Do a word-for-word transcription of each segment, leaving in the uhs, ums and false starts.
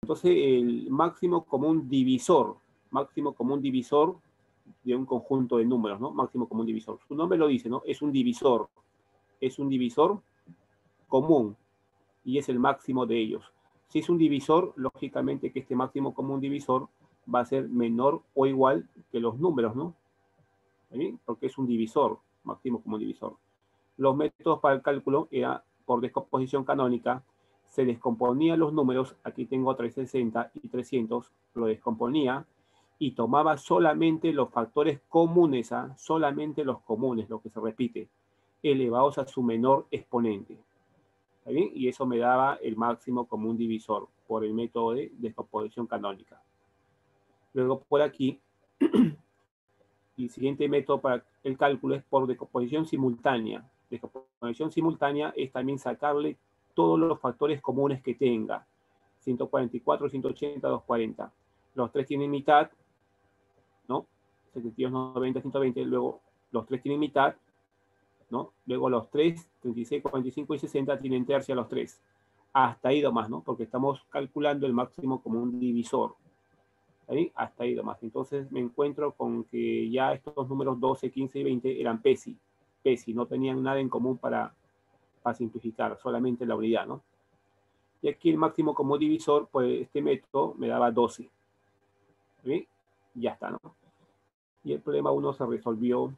Entonces, el máximo común divisor, máximo común divisor de un conjunto de números, ¿no? Máximo común divisor. Su nombre lo dice, ¿no? Es un divisor. Es un divisor común y es el máximo de ellos. Si es un divisor, lógicamente que este máximo común divisor va a ser menor o igual que los números, ¿no? ¿Sí? Porque es un divisor, máximo común divisor. Los métodos para el cálculo era por descomposición canónica, se descomponía los números, aquí tengo trescientos sesenta y trescientos, lo descomponía y tomaba solamente los factores comunes, ¿eh? solamente los comunes, lo que se repite, elevados a su menor exponente. ¿Está bien? Y eso me daba el máximo común divisor por el método de descomposición canónica. Luego por aquí, el siguiente método para el cálculo es por descomposición simultánea. Descomposición simultánea es también sacarle todos los factores comunes que tenga. ciento cuarenta y cuatro, ciento ochenta, doscientos cuarenta. Los tres tienen mitad, ¿no? setenta y dos, noventa, ciento veinte. Luego los tres tienen mitad, ¿no? Luego los tres, treinta y seis, cuarenta y cinco y sesenta tienen tercia los tres. Hasta ahí nomás, ¿no? Porque estamos calculando el máximo común divisor. ¿Ahí? Hasta ahí nomás. Entonces me encuentro con que ya estos números doce, quince y veinte eran PESI. PESI, no tenían nada en común para, para simplificar, solamente la unidad, ¿no? Y aquí el máximo común divisor, pues este método me daba doce. ¿Sí? Ya está, ¿no? Y el problema uno se resolvió.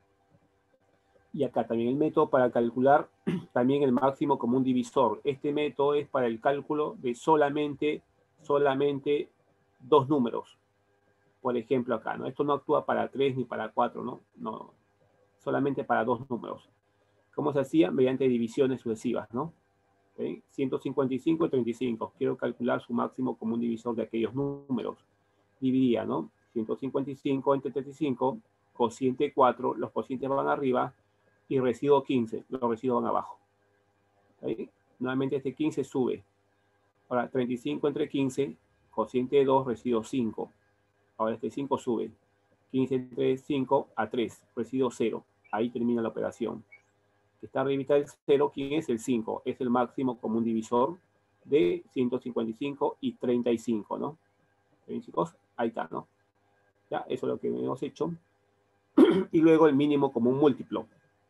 Y acá también el método para calcular también el máximo común divisor. Este método es para el cálculo de solamente, solamente dos números. Por ejemplo acá, ¿no? Esto no actúa para tres ni para cuatro, ¿no? No, solamente para dos números. ¿Cómo se hacía? Mediante divisiones sucesivas, ¿no? ¿Sí? ciento cincuenta y cinco y treinta y cinco. Quiero calcular su máximo común divisor de aquellos números. Dividía, ¿no? ciento cincuenta y cinco entre treinta y cinco, cociente cuatro, los cocientes van arriba, y residuo quince, los residuos van abajo. ¿Sí? Nuevamente este quince sube. Ahora treinta y cinco entre quince, cociente dos, residuo cinco. Ahora este cinco sube. quince entre cinco a tres, residuo cero. Ahí termina la operación. Está arribita del cero, ¿quién es? El cinco. Es el máximo común divisor de ciento cincuenta y cinco y treinta y cinco, ¿no? ¿Ven, chicos? Ahí está, ¿no? Ya, eso es lo que hemos hecho. Y luego el mínimo común múltiplo.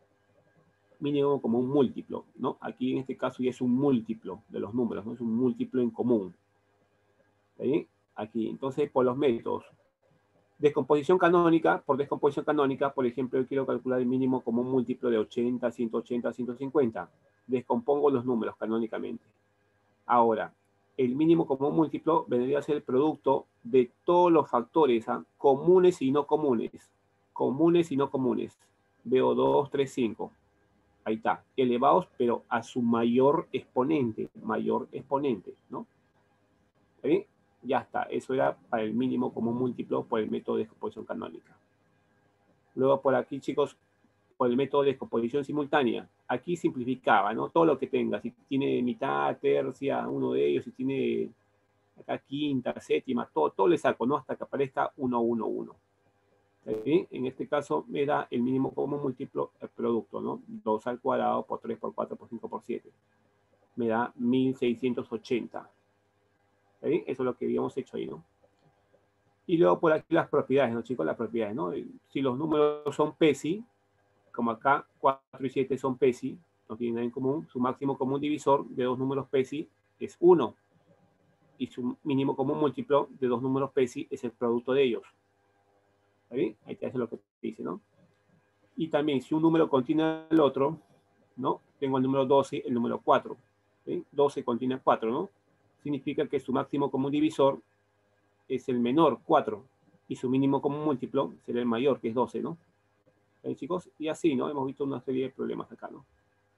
Mínimo común múltiplo, ¿no? Aquí en este caso ya es un múltiplo de los números, ¿no? Es un múltiplo en común. ¿Sí? Aquí, entonces, por los métodos. Descomposición canónica, por descomposición canónica, por ejemplo, yo quiero calcular el mínimo común múltiplo de ochenta, ciento ochenta, ciento cincuenta. Descompongo los números canónicamente. Ahora, el mínimo común múltiplo vendría a ser el producto de todos los factores, ¿eh? Comunes y no comunes. Comunes y no comunes. Veo dos, tres, cinco. Ahí está, elevados, pero a su mayor exponente, mayor exponente, ¿no? ¿Sí? Ya está, eso era para el mínimo común múltiplo por el método de descomposición canónica. Luego por aquí, chicos, por el método de descomposición simultánea. Aquí simplificaba, ¿no? Todo lo que tenga, si tiene mitad, tercia, uno de ellos, si tiene acá quinta, séptima, todo, todo le saco, ¿no? Hasta que aparezca uno, uno, uno. ¿Sí? En este caso me da el mínimo común múltiplo el producto, ¿no? dos al cuadrado por tres por cuatro por cinco por siete. Me da mil seiscientos ochenta. ¿Sí? Eso es lo que habíamos hecho ahí, ¿no? Y luego por aquí las propiedades, ¿no, chicos? Las propiedades, ¿no? Si los números son PESI, como acá cuatro y siete son PESI, no tienen nada en común, su máximo común divisor de dos números PESI es uno. Y su mínimo común múltiplo de dos números PESI es el producto de ellos. ¿Está bien? Ahí te hace lo que dice, ¿no? Y también, si un número contiene el otro, ¿no? Tengo el número doce, el número cuatro. ¿Sí? doce contiene cuatro, ¿no? Significa que su máximo común divisor es el menor, cuatro. Y su mínimo común múltiplo será el mayor, que es doce, ¿no? ¿Sí, chicos? Y así, ¿no? Hemos visto una serie de problemas acá, ¿no?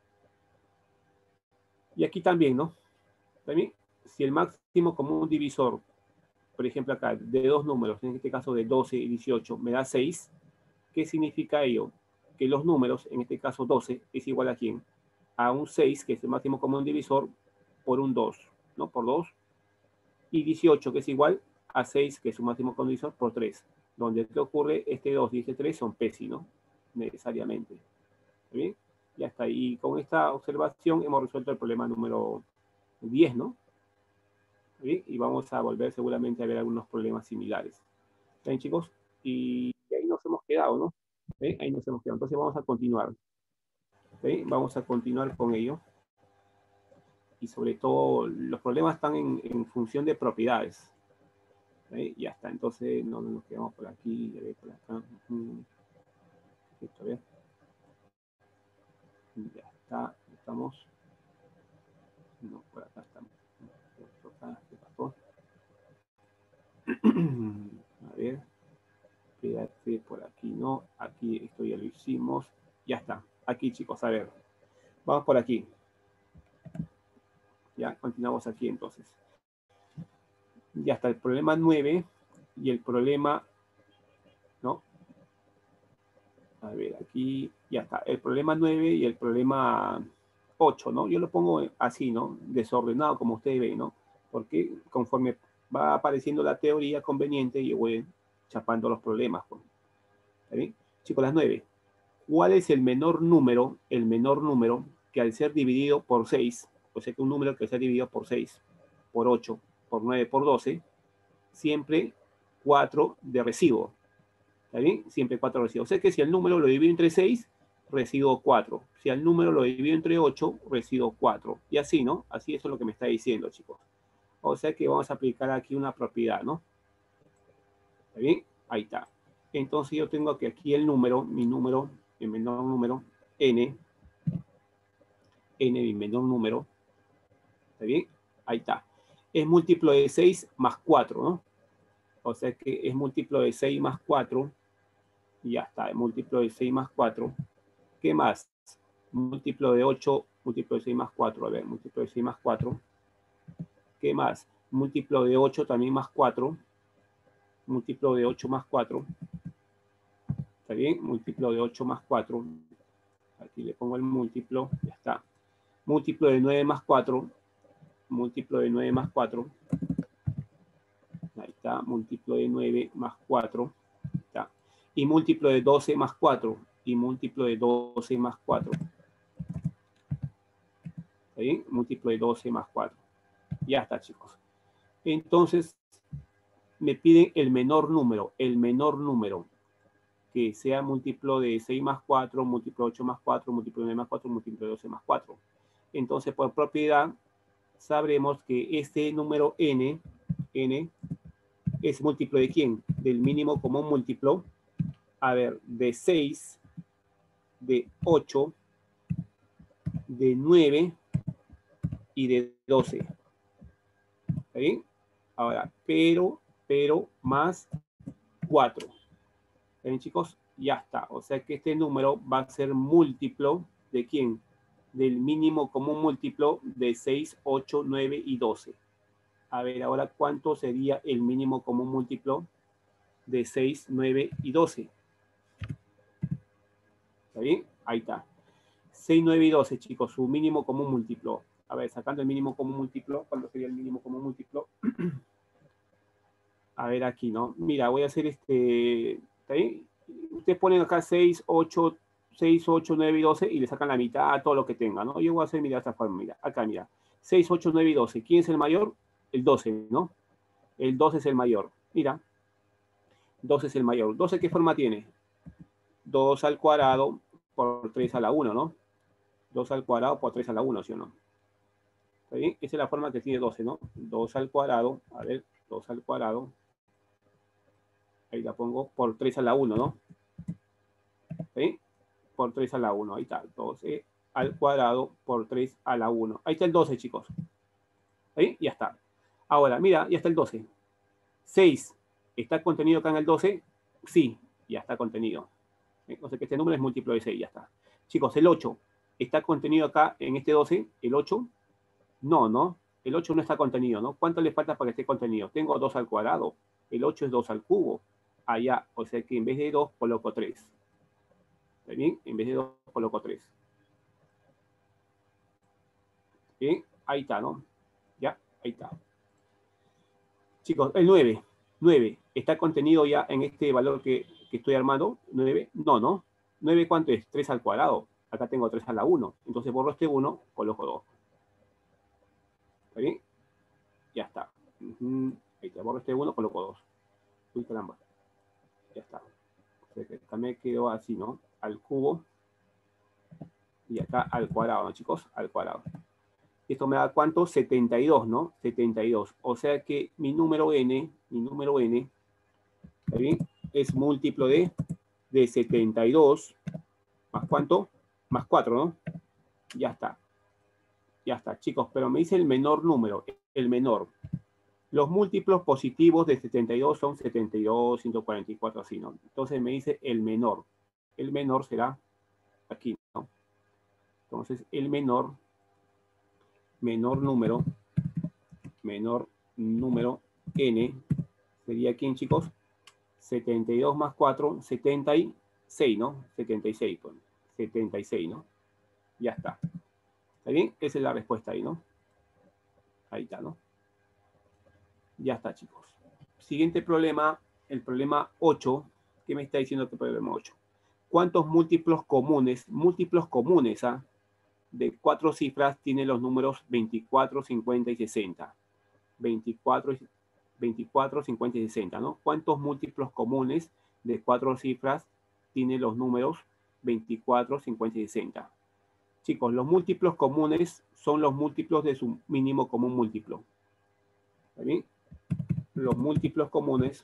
Y aquí también, ¿no? También, si el máximo común divisor, por ejemplo acá, de dos números, en este caso de doce y dieciocho, me da seis, ¿qué significa ello? Que los números, en este caso doce, es igual a ¿quién? A un seis, que es el máximo común divisor, por un dos, ¿no? Por dos. Y dieciocho, que es igual a seis, que es su máximo común divisor, por tres. Donde, ¿qué ocurre? Este dos y este tres son PESI, ¿no? Necesariamente. ¿Bien? Ya está. Y con esta observación hemos resuelto el problema número diez, ¿no? ¿Bien? Y vamos a volver seguramente a ver algunos problemas similares. ¿Está bien, chicos? Y ahí nos hemos quedado, ¿no? ¿Sí? Ahí nos hemos quedado. Entonces vamos a continuar. ¿Sí? Vamos a continuar con ello. Y sobre todo, los problemas están en, en función de propiedades. ¿Sí? Ya está. Entonces, no nos quedamos por aquí, por acá. Esto, ¿ve? Ya está. Estamos. No, por acá estamos. ¿Qué pasó? A ver. Quédate por aquí, ¿no? Aquí esto ya lo hicimos. Ya está. Aquí, chicos, a ver. Vamos por aquí. Ya, continuamos aquí entonces. Ya está el problema nueve y el problema, ¿no? A ver, aquí ya está. El problema nueve y el problema ocho, ¿no? Yo lo pongo así, ¿no? Desordenado, como ustedes ven, ¿no? Porque conforme va apareciendo la teoría conveniente, yo voy chapando los problemas. Pues. ¿Está bien? Chicos, las nueve. ¿Cuál es el menor número, el menor número que al ser dividido por seis, o sea que un número que al ser dividido por seis, por ocho, por nueve, por doce, siempre cuatro de residuo? ¿Está bien? Siempre cuatro residuos. O sea que si el número lo divido entre seis, residuo cuatro. Si el número lo divido entre ocho, residuo cuatro. Y así, ¿no? Así eso es lo que me está diciendo, chicos. O sea que vamos a aplicar aquí una propiedad, ¿no? ¿Está bien? Ahí está. Entonces yo tengo que aquí el número, mi número, el menor número, n, n, mi menor número, ¿está bien? Ahí está. Es múltiplo de seis más cuatro, ¿no? O sea que es múltiplo de seis más cuatro, y ya está, es múltiplo de seis más cuatro. ¿Qué más? Múltiplo de ocho, múltiplo de seis más cuatro, a ver, múltiplo de seis más cuatro. ¿Qué más? Múltiplo de ocho también más cuatro, múltiplo de ocho más cuatro. ¿Está bien? Múltiplo de ocho más cuatro. Aquí le pongo el múltiplo, ya está. Múltiplo de nueve más cuatro, múltiplo de nueve más cuatro. Ahí está, múltiplo de nueve más cuatro. Está. Y múltiplo de doce más cuatro. Y múltiplo de doce más cuatro. ¿Está bien? Múltiplo de doce más cuatro. Ya está, chicos. Entonces, me piden el menor número, el menor número, que sea múltiplo de seis más cuatro, múltiplo de ocho más cuatro, múltiplo de nueve más cuatro, múltiplo de doce más cuatro. Entonces, por propiedad, sabremos que este número n, n, es múltiplo de quién? Del mínimo común múltiplo, a ver, de seis, de ocho, de nueve y de doce. ¿Está bien? Ahora, pero, pero más cuatro. ¿Está bien, chicos? Ya está. O sea que este número va a ser múltiplo de quién? Del mínimo común múltiplo de seis, ocho, nueve y doce. A ver, ahora, ¿cuánto sería el mínimo común múltiplo de seis, nueve y doce? ¿Está bien? Ahí está. seis, nueve y doce, chicos, su mínimo común múltiplo. A ver, sacando el mínimo común múltiplo, ¿cuándo sería el mínimo común múltiplo? A ver aquí, ¿no? Mira, voy a hacer este... ¿Está bien? Ustedes ponen acá seis, ocho, seis, ocho, nueve y doce y le sacan la mitad a todo lo que tenga, ¿no? Yo voy a hacer, mira, esta forma, mira, acá, mira. seis, ocho, nueve y doce. ¿Quién es el mayor? El doce, ¿no? El doce es el mayor. Mira, doce es el mayor. ¿doce qué forma tiene? dos al cuadrado por tres a la uno, ¿no? dos al cuadrado por tres a la uno, ¿sí o no? ¿Está bien? Esa es la forma que tiene doce, ¿no? dos al cuadrado, a ver, dos al cuadrado. Ahí la pongo por tres a la uno, ¿no? ¿Sí? Por tres a la uno, ahí está, doce al cuadrado por tres a la uno. Ahí está el doce, chicos. ¿Ahí? Ya está. Ahora, mira, ya está el doce. seis, ¿está contenido acá en el doce? Sí, ya está contenido. O sea que este número es múltiplo de seis, ya está. Chicos, el ocho, ¿está contenido acá en este doce? ¿El ocho? No, ¿no? El ocho no está contenido, ¿no? ¿Cuánto le falta para que esté contenido? Tengo dos al cuadrado. El ocho es dos al cubo. Allá, o sea que en vez de dos coloco tres. ¿Está bien? En vez de dos coloco tres. Bien, ahí está, ¿no? Ya, ahí está. Chicos, el nueve. nueve. ¿Está contenido ya en este valor que, que estoy armando? ¿nueve? No, ¿no? ¿nueve cuánto es? tres al cuadrado. Acá tengo tres a la uno. Entonces borro este uno, coloco dos. ¿Está bien? Ya está. Uh-huh. Ahí te borro este uno, coloco dos. Uy, caramba. Ya está. Acá me quedó así, ¿no? Al cubo. Y acá al cuadrado, ¿no, chicos? Al cuadrado. Esto me da ¿cuánto? setenta y dos, ¿no? setenta y dos. O sea que mi número n, mi número n, ¿está bien? Es múltiplo de, de setenta y dos, ¿más cuánto? Más cuatro, ¿no? Ya está. Ya está, chicos. Pero me dice el menor número, el menor. Los múltiplos positivos de setenta y dos son setenta y dos, ciento cuarenta y cuatro, así, ¿no? Entonces me dice el menor. El menor será aquí, ¿no? Entonces el menor, menor número, menor número n, sería ¿quién, chicos? setenta y dos más cuatro, setenta y seis, ¿no? setenta y seis, pues. setenta y seis, ¿no? Ya está. ¿Está bien? Esa es la respuesta ahí, ¿no? Ahí está, ¿no? Ya está, chicos. Siguiente problema, el problema ocho. ¿Qué me está diciendo este problema ocho? ¿Cuántos múltiplos comunes, múltiplos comunes, ¿ah? de cuatro cifras tienen los números veinticuatro, cincuenta y sesenta? veinticuatro, veinticuatro, cincuenta y sesenta, ¿no? ¿Cuántos múltiplos comunes de cuatro cifras tienen los números veinticuatro, cincuenta y sesenta? Chicos, los múltiplos comunes son los múltiplos de su mínimo común múltiplo. ¿Está bien? Los múltiplos comunes,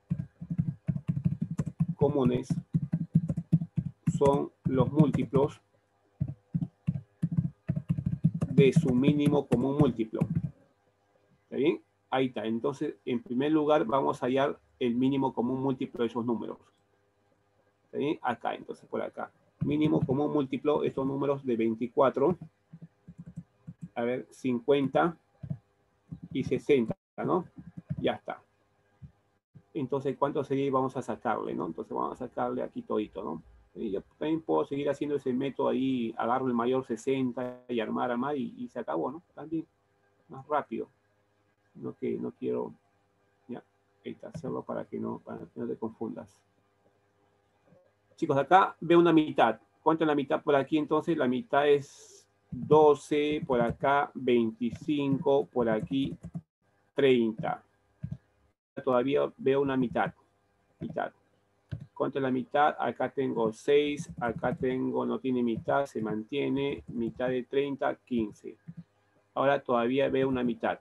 comunes son los múltiplos de su mínimo común múltiplo. ¿Está bien? Ahí está. Entonces, en primer lugar, vamos a hallar el mínimo común múltiplo de esos números. ¿Está bien? Acá, entonces, por acá. Mínimo común múltiplo, estos números de veinticuatro, a ver, cincuenta y sesenta, ¿no? Ya está. Entonces, ¿cuánto sería? Vamos a sacarle, ¿no? Entonces, vamos a sacarle aquí todito, ¿no? Y yo también puedo seguir haciendo ese método ahí, agarro el mayor sesenta y armar, armar y, y se acabó, ¿no? También, más rápido. No que no quiero, ya, ahí está, hacerlo para que no, para que no te confundas. Chicos, acá veo una mitad. ¿Cuánto es la mitad por aquí? Entonces, la mitad es doce, por acá veinticinco, por aquí treinta. Todavía veo una mitad. Mitad. ¿Cuánto es la mitad? Acá tengo seis, acá tengo, no tiene mitad, se mantiene. Mitad de treinta, quince. Ahora todavía veo una mitad.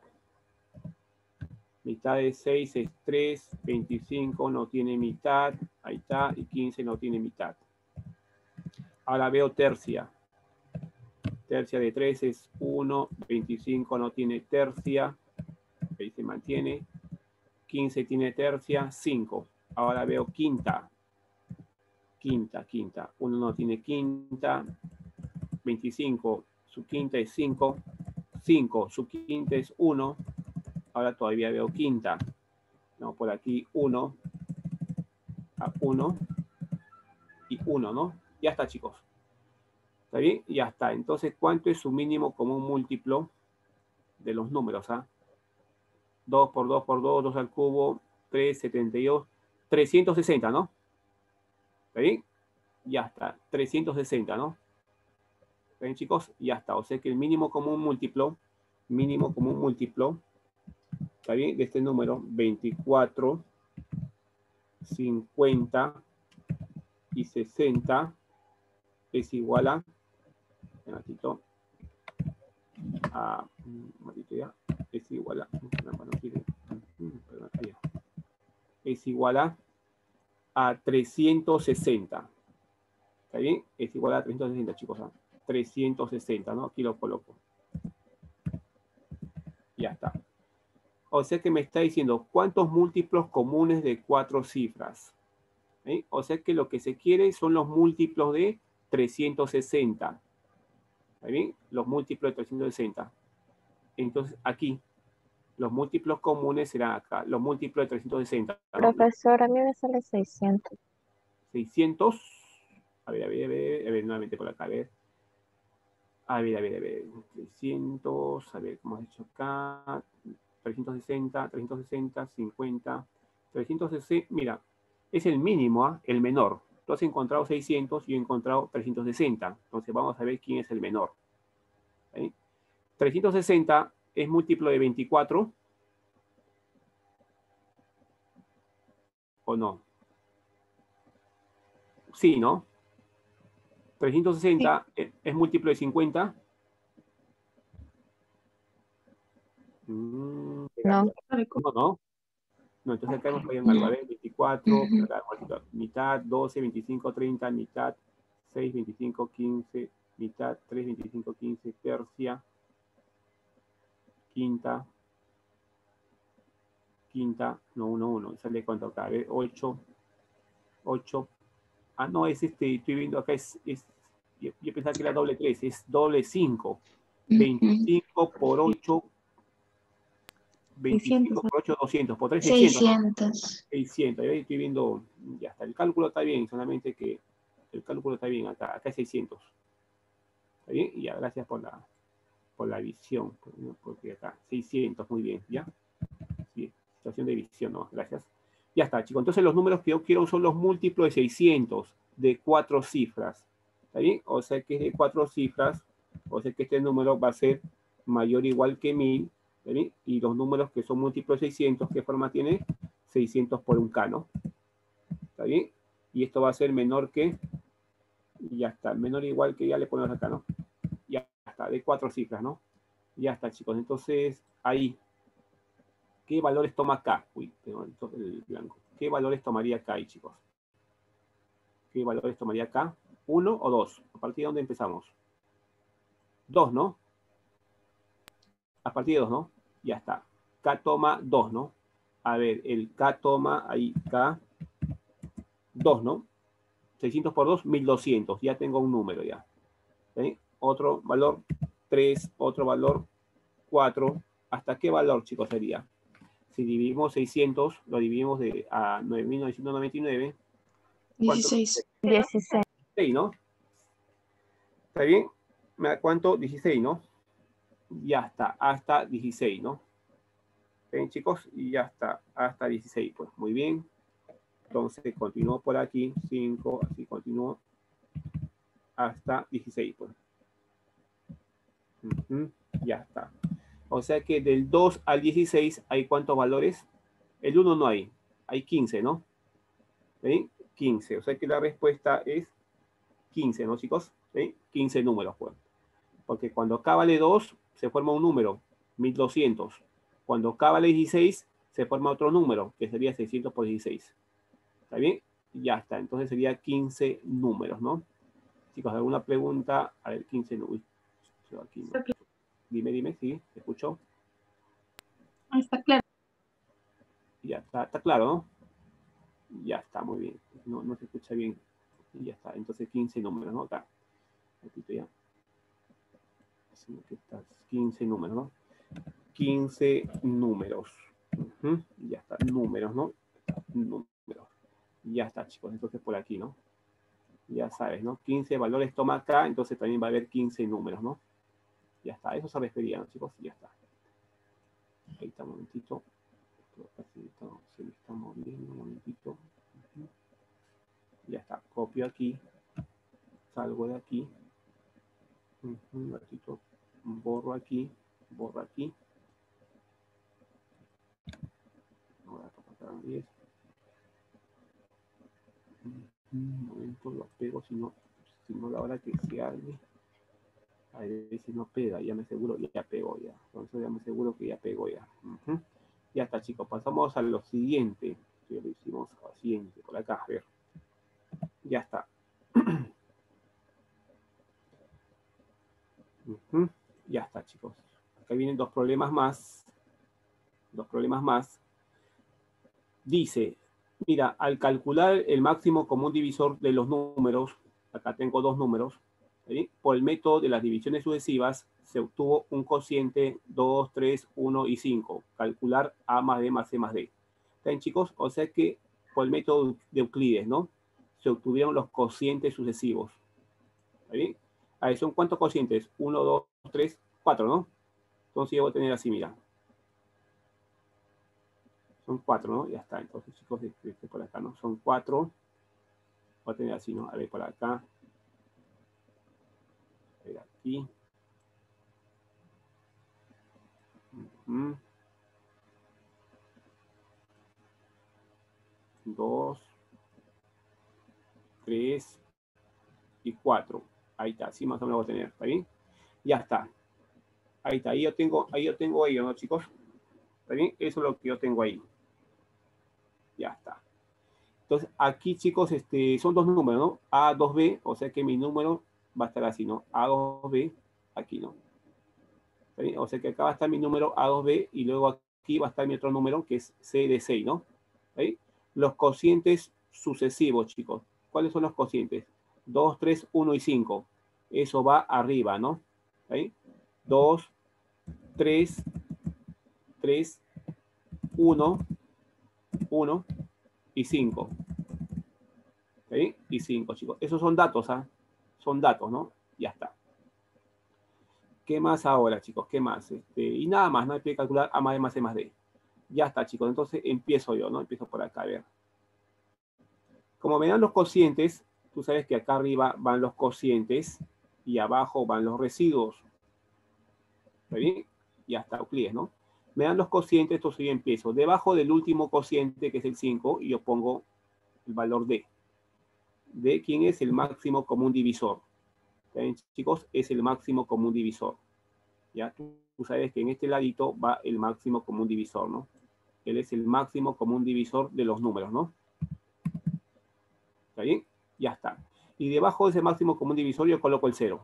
Mitad de seis es tres, veinticinco no tiene mitad, ahí está, y quince no tiene mitad. Ahora veo tercia. Tercia de tres es uno, veinticinco no tiene tercia, ahí se mantiene. quince tiene tercia, cinco. Ahora veo quinta. Quinta, quinta. uno no tiene quinta. veinticinco, su quinta es cinco. cinco, su quinta es uno. Ahora todavía veo quinta. No, por aquí uno. A uno. Y uno, ¿no? Ya está, chicos. ¿Está bien? Ya está. Entonces, ¿cuánto es su mínimo común múltiplo de los números? ¿Ah? dos por dos por dos, dos al cubo, tres, setenta y dos, trescientos sesenta, ¿no? ¿Está bien? Ya está. trescientos sesenta, ¿no? ¿Está bien, chicos? Ya está. O sea que el mínimo común múltiplo, mínimo común múltiplo, ¿está bien? De este número, veinticuatro, cincuenta y sesenta es igual a, un ratito, a, un ratito ya, es igual a, es igual a, a trescientos sesenta. ¿Está bien? Es igual a trescientos sesenta, chicos. ¿eh? trescientos sesenta, ¿no? Aquí lo coloco. Ya está. O sea que me está diciendo cuántos múltiplos comunes de cuatro cifras. ¿Eh? O sea que lo que se quiere son los múltiplos de trescientos sesenta. ¿Está bien? Los múltiplos de trescientos sesenta. Entonces, aquí, los múltiplos comunes serán acá. Los múltiplos de trescientos sesenta. ¿No? Profesor, a mí me sale seiscientos. seiscientos. A ver, a ver, a ver, a ver, nuevamente por acá, a ver. A ver, a ver, a ver. trescientos, a ver, ¿cómo has hecho acá? trescientos sesenta, trescientos sesenta, cincuenta, trescientos sesenta. Mira, es el mínimo, ¿eh? El menor. Tú has encontrado seiscientos y yo he encontrado trescientos sesenta. Entonces vamos a ver quién es el menor. ¿Sí? trescientos sesenta es múltiplo de veinticuatro. ¿O no? Sí, ¿no? trescientos sesenta sí. es, es múltiplo de cincuenta. Mm, No. no, no. No, entonces acá hemos fallado algo. A ver, veinticuatro, uh-huh. acá, mitad, doce, veinticinco, treinta, mitad, seis, veinticinco, quince, mitad, tres, veinticinco, quince, tercia, quinta, quinta, no, uno, uno. Sale cuánto acá, a ver, ocho, ocho. Ah, no, es este, estoy viendo acá, es, es yo, yo pensaba que era doble tres, es doble cinco. veinticinco por ocho, veinticinco por ocho, doscientos, por tres, seiscientos. seiscientos. seiscientos, ahí estoy viendo, ya está, el cálculo está bien, solamente que el cálculo está bien acá, acá es seiscientos. ¿Está bien? Y ya, gracias por la, por la visión, porque acá, seiscientos, muy bien, ¿ya? Sí, situación de visión, no, gracias. Ya está, chicos, entonces los números que yo quiero son los múltiplos de seiscientos, de cuatro cifras, ¿está bien? O sea que es de cuatro cifras, o sea que este número va a ser mayor o igual que mil, ¿está bien? Y los números que son múltiplos de seiscientos, ¿qué forma tiene? seiscientos por un K, ¿no? ¿Está bien? Y esto va a ser menor que, y ya está, menor o igual que, ya le ponemos acá, ¿no? Ya está, de cuatro cifras, ¿no? Ya está, chicos, entonces, ahí, ¿qué valores toma acá? Uy, tengo el blanco. ¿Qué valores tomaría acá, ahí, chicos? ¿Qué valores tomaría acá? ¿Uno o dos? ¿A partir de dónde empezamos? Dos, ¿no? A partir de dos, ¿no? Ya está. K toma dos, ¿no? A ver, el K toma ahí, K, dos, ¿no? seiscientos por dos, mil doscientos. Ya tengo un número ya. ¿Sí? Otro valor, tres. Otro valor, cuatro. ¿Hasta qué valor, chicos, sería? Si dividimos seiscientos, lo dividimos de, a nueve mil novecientos noventa y nueve. dieciséis. dieciséis. dieciséis, ¿no? ¿Está bien? ¿Me da cuánto? dieciséis, ¿no? Ya está, hasta dieciséis, ¿no? ¿Ven, chicos? Y ya está, hasta dieciséis, pues, muy bien. Entonces, continúo por aquí, cinco, así continúo, hasta dieciséis, pues. Uh-huh, ya está. O sea que del dos al dieciséis, ¿hay cuántos valores? El uno no hay, hay quince, ¿no? ¿Ven? quince, o sea que la respuesta es quince, ¿no, chicos? ¿Ven? quince números, pues. Porque cuando K vale dos, se forma un número, mil doscientos. Cuando K vale dieciséis, se forma otro número, que sería seiscientos por dieciséis. ¿Está bien? Ya está. Entonces sería quince números, ¿no? Chicos, ¿alguna pregunta? A ver, quince números. Aquí, ¿no? Dime, dime, sí, ¿te escucho? Está claro. Ya está, está claro, ¿no? Ya está, muy bien. No, no se escucha bien. Y ya está. Entonces quince números, ¿no? Acá. Repito ya. quince números, ¿no? quince números. Uh-huh. Ya está, números, ¿no? Números. Ya está, chicos. Entonces por aquí, ¿no? Ya sabes, ¿no? quince valores toma acá, entonces también va a haber quince números, ¿no? Ya está, eso se refería, ¿no, chicos? Ya está. Ahí está, un momentito. Se me está moviendo un momentito. Uh-huh. Ya está, copio aquí. Salgo de aquí. Uh-huh. Un ratito. Borro aquí. Borro aquí. Ahora toca diez. Un momento, lo pego, si no, si no la hora que se arme. A ver si no pega, ya me aseguro, ya pegó ya. Entonces ya me aseguro que ya pegó ya. Uh-huh. Ya está, chicos. Pasamos a lo siguiente. Ya lo hicimos a lo siguiente, por acá, a ver. Ya está. Uh-huh. Ya está, chicos. Acá vienen dos problemas más. Dos problemas más. Dice, mira, al calcular el máximo común divisor de los números, acá tengo dos números, ¿sí? Por el método de las divisiones sucesivas, se obtuvo un cociente dos, tres, uno y cinco. Calcular A más D más C más D. ¿Está bien, chicos? O sea que por el método de Euclides, ¿no? Se obtuvieron los cocientes sucesivos. ¿Está bien? Ahí son cuántos cocientes? uno, dos, tres, cuatro, ¿no? Entonces yo voy a tener así, mira. Son cuatro, ¿no? Ya está. Entonces, chicos, este por acá, ¿no? Son cuatro. Voy a tener así, ¿no? A ver, por acá. A ver, aquí. Uh-huh. dos, tres y cuatro. Ahí está, así más o menos voy a tener, ¿está bien? Ya está. Ahí está, ahí yo tengo, ahí yo tengo ello, ¿no, chicos? ¿Está bien? Eso es lo que yo tengo ahí. Ya está. Entonces, aquí, chicos, este, son dos números, ¿no? A dos B, o sea que mi número va a estar así, ¿no? A dos B, aquí, ¿no? ¿Está bien? O sea que acá va a estar mi número A dos B y luego aquí va a estar mi otro número que es C de seis, ¿no? ¿Está bien? Los cocientes sucesivos, chicos. ¿Cuáles son los cocientes? dos, tres, uno y cinco. Eso va arriba, ¿no? ¿Está bien? dos, tres, tres, uno, uno y cinco. ¿Está bien? Y cinco, chicos. Esos son datos, ¿ah? Son datos, ¿no? Ya está. ¿Qué más ahora, chicos? ¿Qué más? Este, y nada más, no hay que calcular A más B más C más D. Ya está, chicos. Entonces empiezo yo, ¿no? Empiezo por acá, a ver. Como me dan los cocientes, tú sabes que acá arriba van los cocientes y abajo van los residuos. ¿Está bien? Ya está, Euclides, ¿no? Me dan los cocientes, entonces yo empiezo. Debajo del último cociente, que es el cinco, y yo pongo el valor D. D, ¿quién es? El máximo común divisor. ¿Está bien, chicos? Es el máximo común divisor. ¿Ya? Tú, tú sabes que en este ladito va el máximo común divisor, ¿no? Él es el máximo común divisor de los números, ¿no? ¿Está bien? Ya está. Y debajo de ese máximo común divisor yo coloco el cero.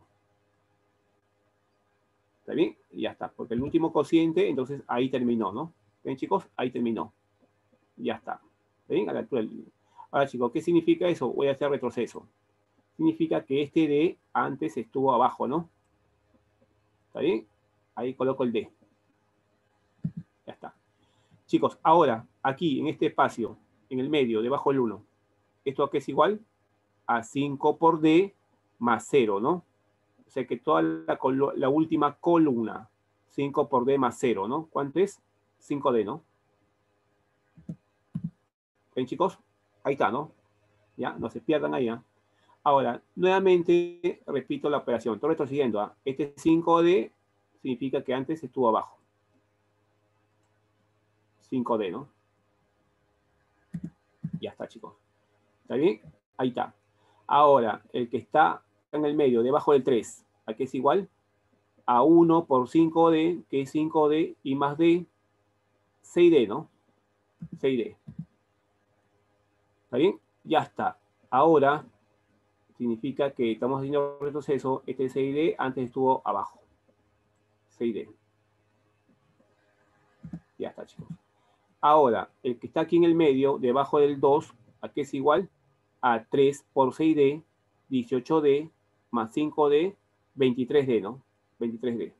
¿Está bien? Y ya está. Porque el último cociente, entonces ahí terminó, ¿no? ¿Ven, chicos? Ahí terminó. Ya está. ¿Está bien? A la altura del... Ahora, chicos, ¿qué significa eso? Voy a hacer retroceso. Significa que este D antes estuvo abajo, ¿no? ¿Está bien? Ahí coloco el D. Ya está. Chicos, ahora, aquí, en este espacio, en el medio, debajo del uno, ¿esto a qué es igual? A cinco por D más cero, ¿no? O sea que toda la, la última columna, cinco por D más cero, ¿no? ¿Cuánto es? cinco D, ¿no? ¿Ven, chicos? Ahí está, ¿no? Ya, no se pierdan ahí, ¿eh? Ahora, nuevamente repito la operación. Todo esto siguiendo, ¿eh? Este cinco D significa que antes estuvo abajo. cinco D, ¿no? Ya está, chicos. ¿Está bien? Ahí está. Ahora, el que está en el medio, debajo del tres, ¿a qué es igual? A uno por cinco D, que es cinco D, y más D, seis D, ¿no? seis D. ¿Está bien? Ya está. Ahora, significa que estamos haciendo retroceso. Este seis D antes estuvo abajo. seis D. Ya está, chicos. Ahora, el que está aquí en el medio, debajo del dos, ¿a qué es igual? A tres por seis D, dieciocho D, más cinco D, veintitrés D, ¿no? veintitrés D.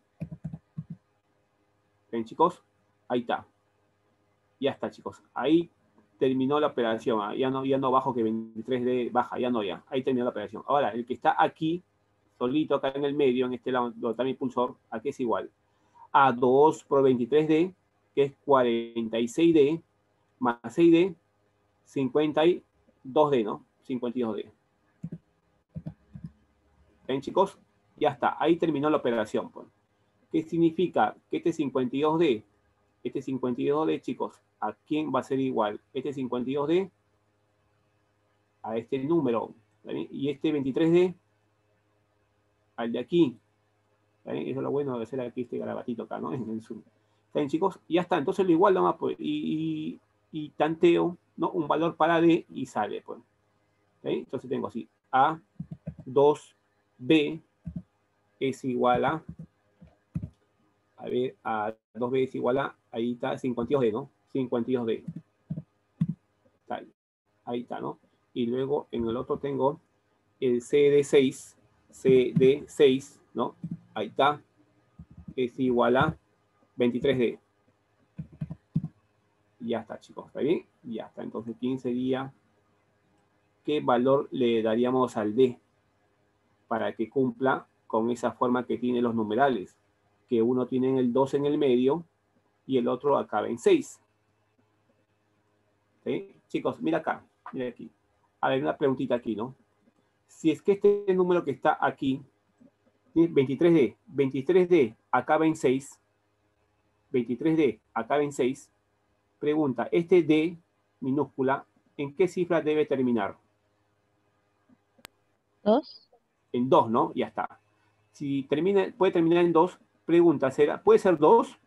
¿Ven, chicos? Ahí está. Ya está, chicos. Ahí terminó la operación. ¿Ah? Ya, no, ya no bajo que veintitrés D baja, ya no, ya. Ahí terminó la operación. Ahora, el que está aquí, solito acá en el medio, en este lado, donde está mi pulsor, ¿a qué es igual? A dos por veintitrés D, que es cuarenta y seis D, más seis D, cincuenta y dos D, ¿no? cincuenta y dos D. ¿Ven, chicos? Ya está. Ahí terminó la operación. Pues. ¿Qué significa? Que este cincuenta y dos D, este cincuenta y dos D, chicos, ¿a quién va a ser igual? Este cincuenta y dos D a este número. ¿Bien? Y este veintitrés D al de aquí. ¿Bien? Eso es lo bueno de hacer aquí este garabatito acá, ¿no? En el Zoom. ¿Bien, chicos? Y ya está. Entonces lo igual nomás, pues. Y, y, y tanteo, ¿no? Un valor para D y sale, pues. ¿Bien? Entonces tengo así. A dos B es igual a... A ver, a dos B es igual a... Ahí está, cincuenta y dos D, ¿no? cincuenta y dos D. Está ahí. Ahí está, ¿no? Y luego en el otro tengo el C D seis, C D seis, ¿no? Ahí está, es igual a veintitrés D. Ya está, chicos, ¿está bien? Ya está, entonces, ¿quién sería? ¿Qué valor le daríamos al D para que cumpla con esa forma que tiene los numerales? Que uno tiene el dos en el medio y el otro acaba en seis. ¿Sí? Chicos, mira acá, mira aquí. A ver, una preguntita aquí, ¿no? Si es que este número que está aquí, veintitrés D, veintitrés D acaba en seis, veintitrés D acaba en seis, pregunta, este D minúscula ¿En qué cifra debe terminar? dos. En dos, ¿no? Ya está. Si termina, puede terminar en dos, pregunta, ¿será, ¿puede ser dos?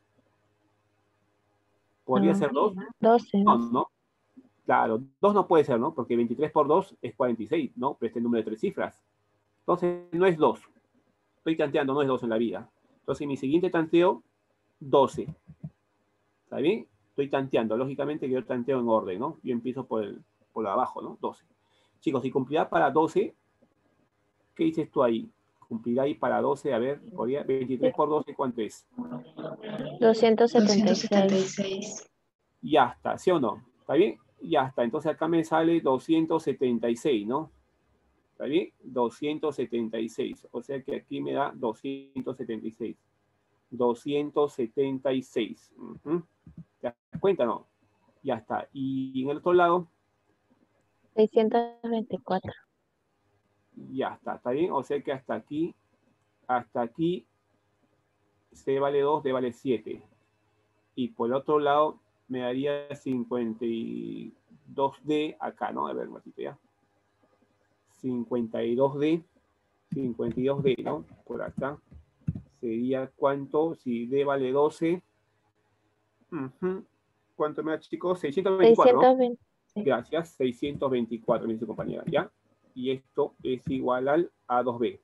¿Podría Ah, ser dos? doce, No, ¿no? no. Claro, dos no puede ser, ¿no? Porque veintitrés por dos es cuarenta y seis, ¿no? Pero este número de tres cifras. Entonces, no es dos. Estoy tanteando, no es dos en la vida. Entonces, mi siguiente tanteo, doce. ¿Está bien? Estoy tanteando. Lógicamente que yo tanteo en orden, ¿no? Yo empiezo por, el, por abajo, ¿no? doce. Chicos, si cumplirá para doce, ¿qué dices tú ahí? Cumplirá ahí para doce, a ver, podría, veintitrés por doce, ¿cuánto es? doscientos setenta y doscientos setenta y seis. seis. Ya está, ¿sí o no? ¿Está bien? Ya está. Entonces acá me sale doscientos setenta y seis, ¿no? ¿Está bien? doscientos setenta y seis. O sea que aquí me da doscientos setenta y seis. doscientos setenta y seis. Uh-huh. ¿Te das cuenta, no? Ya está. Y en el otro lado, seiscientos veinticuatro. ya está. ¿Está bien? O sea que hasta aquí, hasta aquí, C vale dos, D vale siete. Y por el otro lado, me daría cincuenta y dos D acá, ¿no? A ver, un ratito ya. cincuenta y dos D, cincuenta y dos D, ¿no? Por acá. Sería cuánto, si D vale doce. Uh-huh. ¿Cuánto me da, chicos? seiscientos veinticuatro, ¿no? seiscientos veinte. Gracias, seiscientos veinticuatro, me dice compañera, ¿ya? Y esto es igual al A dos B.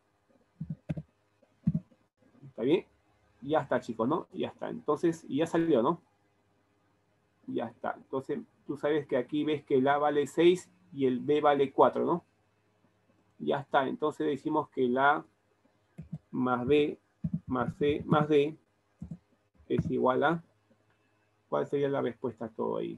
¿Está bien? Ya está, chicos, ¿no? Ya está. Entonces, y ya salió, ¿no? Ya está. Entonces, tú sabes que aquí ves que el A vale seis y el B vale cuatro, ¿no? Ya está. Entonces decimos que el A más B más C más D es igual a... ¿Cuál sería la respuesta a todo ahí?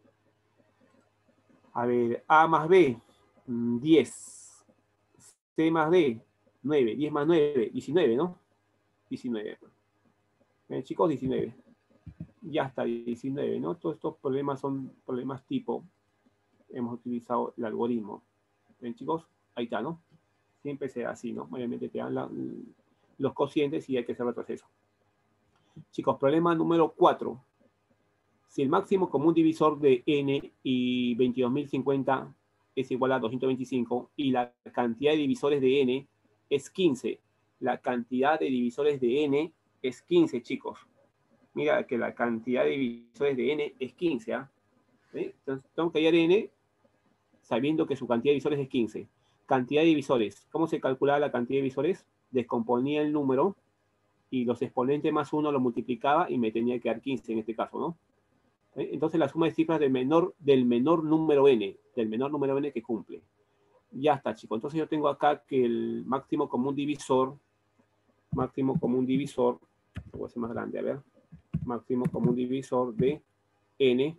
A ver, A más B, diez. C más D, nueve. diez más nueve, diecinueve, ¿no? diecinueve. Eh, chicos, diecinueve. Ya está, diecinueve, ¿no? Todos estos problemas son problemas tipo. Hemos utilizado el algoritmo. ¿Ven, chicos? Ahí está, ¿no? Siempre será así, ¿no? Obviamente te dan la, los cocientes y hay que hacer el proceso. Chicos, problema número cuatro. Si el máximo común divisor de n y veintidós mil cincuenta es igual a doscientos veinticinco y la cantidad de divisores de n es quince. La cantidad de divisores de n es quince, chicos. Mira que la cantidad de divisores de n es quince. ¿eh? Entonces, tengo que hallar n sabiendo que su cantidad de divisores es quince. Cantidad de divisores. ¿Cómo se calculaba la cantidad de divisores? Descomponía el número y los exponentes más uno lo multiplicaba y me tenía que dar quince en este caso, ¿no? Entonces la suma de cifras del menor, del menor número n, del menor número n que cumple. Ya está, chicos. Entonces yo tengo acá que el máximo común divisor, máximo común divisor, lo voy a hacer más grande, a ver, máximo común divisor de n,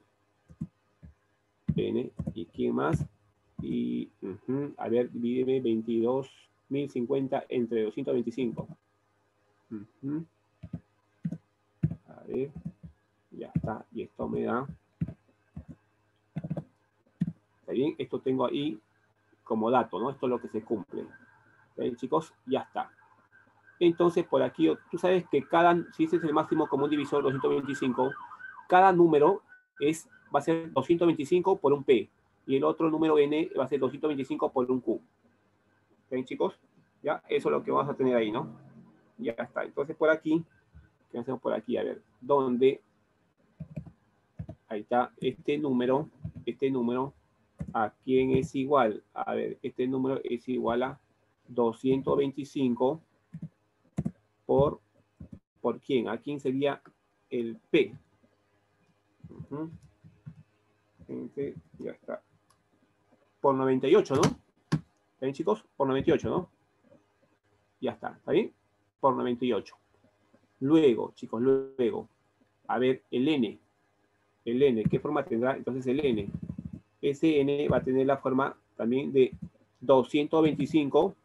n, ¿y quién más? Y, uh-huh, a ver, divídeme veintidós mil cincuenta entre doscientos veinticinco. Uh-huh. A ver, ya está, y esto me da... ¿Está bien? Esto tengo ahí como dato, ¿no? Esto es lo que se cumple. ¿Ven, chicos? Ya está. Entonces, por aquí, tú sabes que cada, si ese es el máximo común divisor doscientos veinticinco, cada número es, va a ser doscientos veinticinco por un P, y el otro número N va a ser doscientos veinticinco por un Q. ¿Ven, chicos? Ya, eso es lo que vamos a tener ahí, ¿no? Ya está. Entonces, por aquí, ¿qué hacemos por aquí? A ver, ¿dónde? Ahí está, este número, este número, ¿a quién es igual? A ver, este número es igual a doscientos veinticinco por, ¿por quién? ¿A quién sería el P? Uh-huh. Gente, ya está. Por noventa y ocho, ¿no? ¿Está bien, chicos? Por noventa y ocho, ¿no? Ya está, ¿está bien? Por noventa y ocho. Luego, chicos, luego, a ver, el N. El N, ¿qué forma tendrá entonces el N? Ese N va a tener la forma también de doscientos veinticinco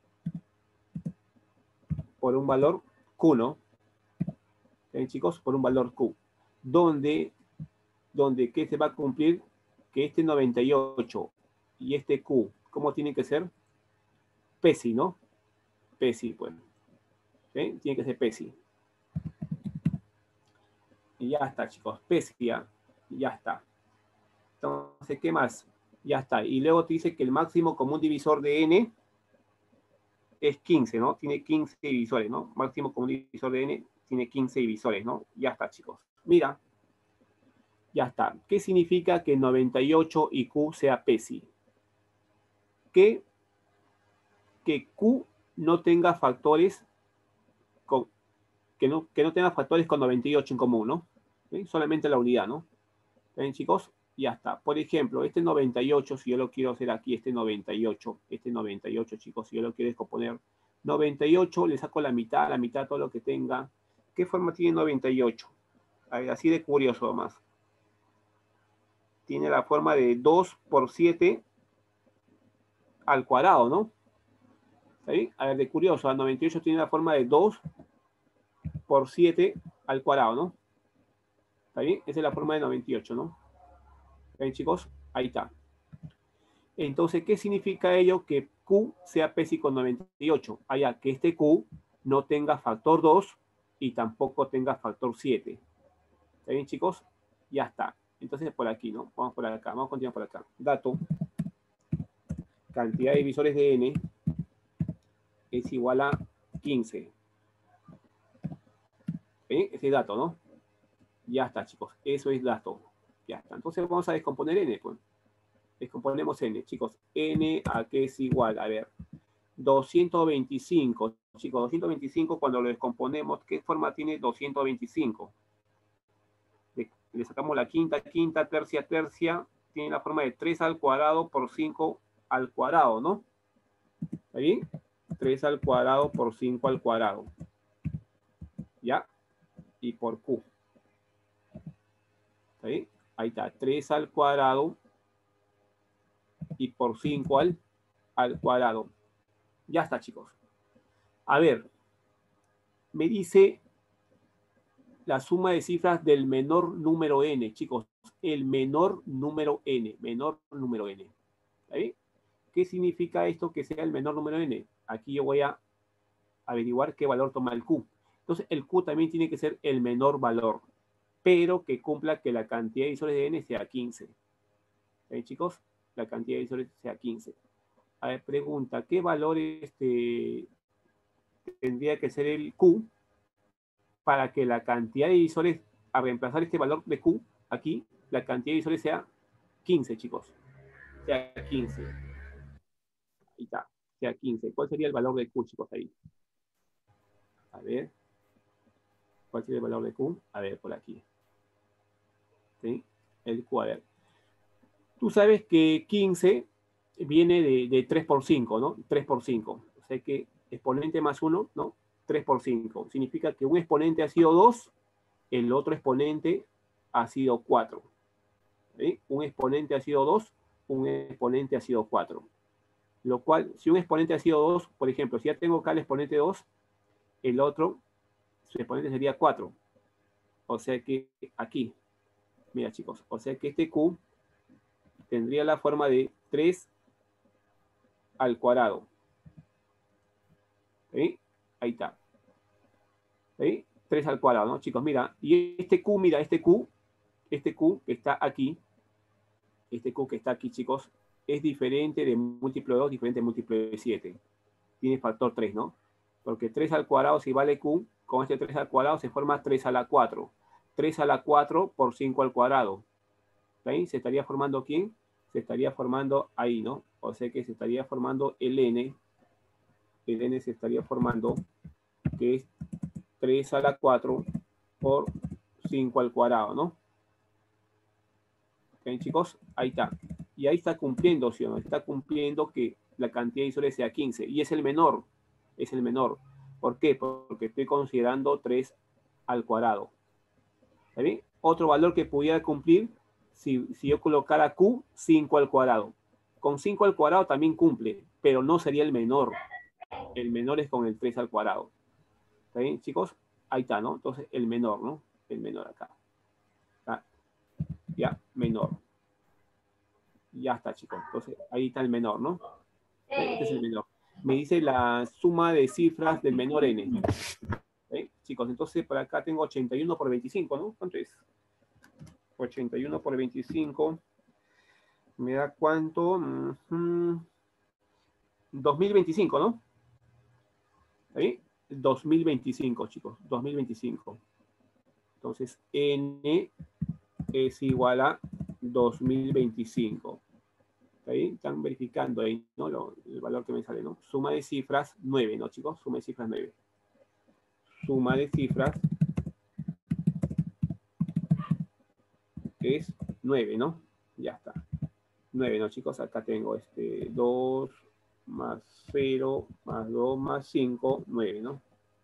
por un valor Q, ¿no? ¿Bien, chicos? Por un valor Q. Donde, donde, ¿qué se va a cumplir? Que este noventa y ocho y este Q, ¿cómo tienen que ser? PESI, ¿no? PESI, pues. ¿Sí? Tiene que ser PESI. Y ya está, chicos. PESI, ya, ya está. Entonces, ¿qué más? Ya está. Y luego te dice que el máximo común divisor de n es quince, ¿no? Tiene quince divisores, ¿no? Máximo común divisor de n tiene quince divisores, ¿no? Ya está, chicos. Mira. Ya está. ¿Qué significa que noventa y ocho y Q sea PESI? Que, que Q no tenga factores con, que no, que no tenga factores con noventa y ocho en común, ¿no? ¿Sí? Solamente la unidad, ¿no? ¿Ven, chicos? Ya está. Por ejemplo, este noventa y ocho, si yo lo quiero hacer aquí, este noventa y ocho, este noventa y ocho, chicos, si yo lo quiero descomponer, noventa y ocho, le saco la mitad, la mitad, todo lo que tenga. ¿Qué forma tiene noventa y ocho? A ver, así de curioso más. Tiene la forma de dos por siete al cuadrado, ¿no? ¿Está bien? A ver, de curioso, el noventa y ocho tiene la forma de dos por siete al cuadrado, ¿no? ¿Está bien? Esa es la forma de noventa y ocho, ¿no? ¿Ven, chicos? Ahí está. Entonces, ¿qué significa ello? Que Q sea PESI con noventa y ocho. Allá, que este Q no tenga factor dos y tampoco tenga factor siete. ¿Está bien, chicos? Ya está. Entonces, por aquí, ¿no? Vamos por acá. Vamos a continuar por acá. Dato. Cantidad de divisores de n es igual a quince. ¿Ven? Ese dato, ¿no? Ya está, chicos. Eso es dato. Ya está. Entonces, vamos a descomponer n, pues. Descomponemos n, chicos. N a qué es igual. A ver. doscientos veinticinco. Chicos, doscientos veinticinco cuando lo descomponemos, ¿qué forma tiene doscientos veinticinco? Le, le sacamos la quinta, quinta, tercia, tercia. Tiene la forma de tres al cuadrado por cinco al cuadrado, ¿no? ¿Está bien? tres al cuadrado por cinco al cuadrado. ¿Ya? Y por Q. ¿Está bien? Ahí está. tres al cuadrado y por cinco al, al cuadrado. Ya está, chicos. A ver. Me dice la suma de cifras del menor número n, chicos. El menor número n. Menor número n. ¿Está bien? ¿Qué significa esto que sea el menor número n? Aquí yo voy a averiguar qué valor toma el Q. Entonces, el Q también tiene que ser el menor valor, pero que cumpla que la cantidad de divisores de n sea quince. ¿Eh, chicos? La cantidad de divisores sea quince. A ver, pregunta, ¿qué valor este, tendría que ser el Q para que la cantidad de divisores, a reemplazar este valor de Q, aquí, la cantidad de divisores sea quince, chicos? Sea quince. Ahí está, sea quince. ¿Cuál sería el valor de Q, chicos, ahí? A ver. ¿Cuál sería el valor de Q? A ver, por aquí. ¿Sí? El Q, a ver. Tú sabes que quince viene de, de tres por cinco, ¿no? tres por cinco. O sea que exponente más uno, ¿no? tres por cinco. Significa que un exponente ha sido dos, el otro exponente ha sido cuatro. ¿Sí? Un exponente ha sido dos, un exponente ha sido cuatro. Lo cual, si un exponente ha sido dos, por ejemplo, si ya tengo acá el exponente dos, el otro, su exponente sería cuatro. O sea que aquí, mira chicos, o sea que este Q tendría la forma de tres al cuadrado. ¿Sí? Ahí está. ¿Sí? tres al cuadrado, ¿no? Chicos, mira, y este Q, mira, este Q, este Q que está aquí, este Q que está aquí, chicos, es diferente de múltiplo de dos, diferente de múltiplo de siete. Tiene factor tres, ¿no? Porque tres al cuadrado, si vale Q, con este tres al cuadrado se forma tres a la cuatro. tres a la cuatro por cinco al cuadrado. ¿Sí? ¿Se estaría formando quién? Se estaría formando ahí, ¿no? O sea que se estaría formando el n. El n se estaría formando, que es tres a la cuatro por cinco al cuadrado, ¿no? ¿Ven, chicos? Ahí está. Y ahí está cumpliendo, ¿sí o no? Está cumpliendo que la cantidad de divisores sea quince. Y es el menor. Es el menor. ¿Por qué? Porque estoy considerando tres al cuadrado. ¿Está bien? Otro valor que pudiera cumplir, si, si yo colocara Q, cinco al cuadrado. Con cinco al cuadrado también cumple, pero no sería el menor. El menor es con el tres al cuadrado. ¿Está bien, chicos? Ahí está, ¿no? Entonces, el menor, ¿no? El menor acá. ¿Está? Ya, menor. Ya está, chicos. Entonces, ahí está el menor, ¿no? Este es el menor. Me dice la suma de cifras del menor n. ¿Sí? Chicos, entonces por acá tengo ochenta y uno por veinticinco, ¿no? ¿Cuánto es? ochenta y uno por veinticinco. ¿Me da cuánto? Mm, dos mil veinticinco, ¿no? ¿Ahí? dos mil veinticinco, chicos. dos mil veinticinco. Entonces, N es igual a dos mil veinticinco. ¿Ahí? Están verificando ahí, ¿no? Lo, el valor que me sale, ¿no? Suma de cifras, nueve, ¿no, chicos? Suma de cifras, nueve. Suma de cifras es nueve, ¿no? Ya está. nueve, ¿no, chicos? Acá tengo este dos más cero más dos más cinco, nueve, ¿no?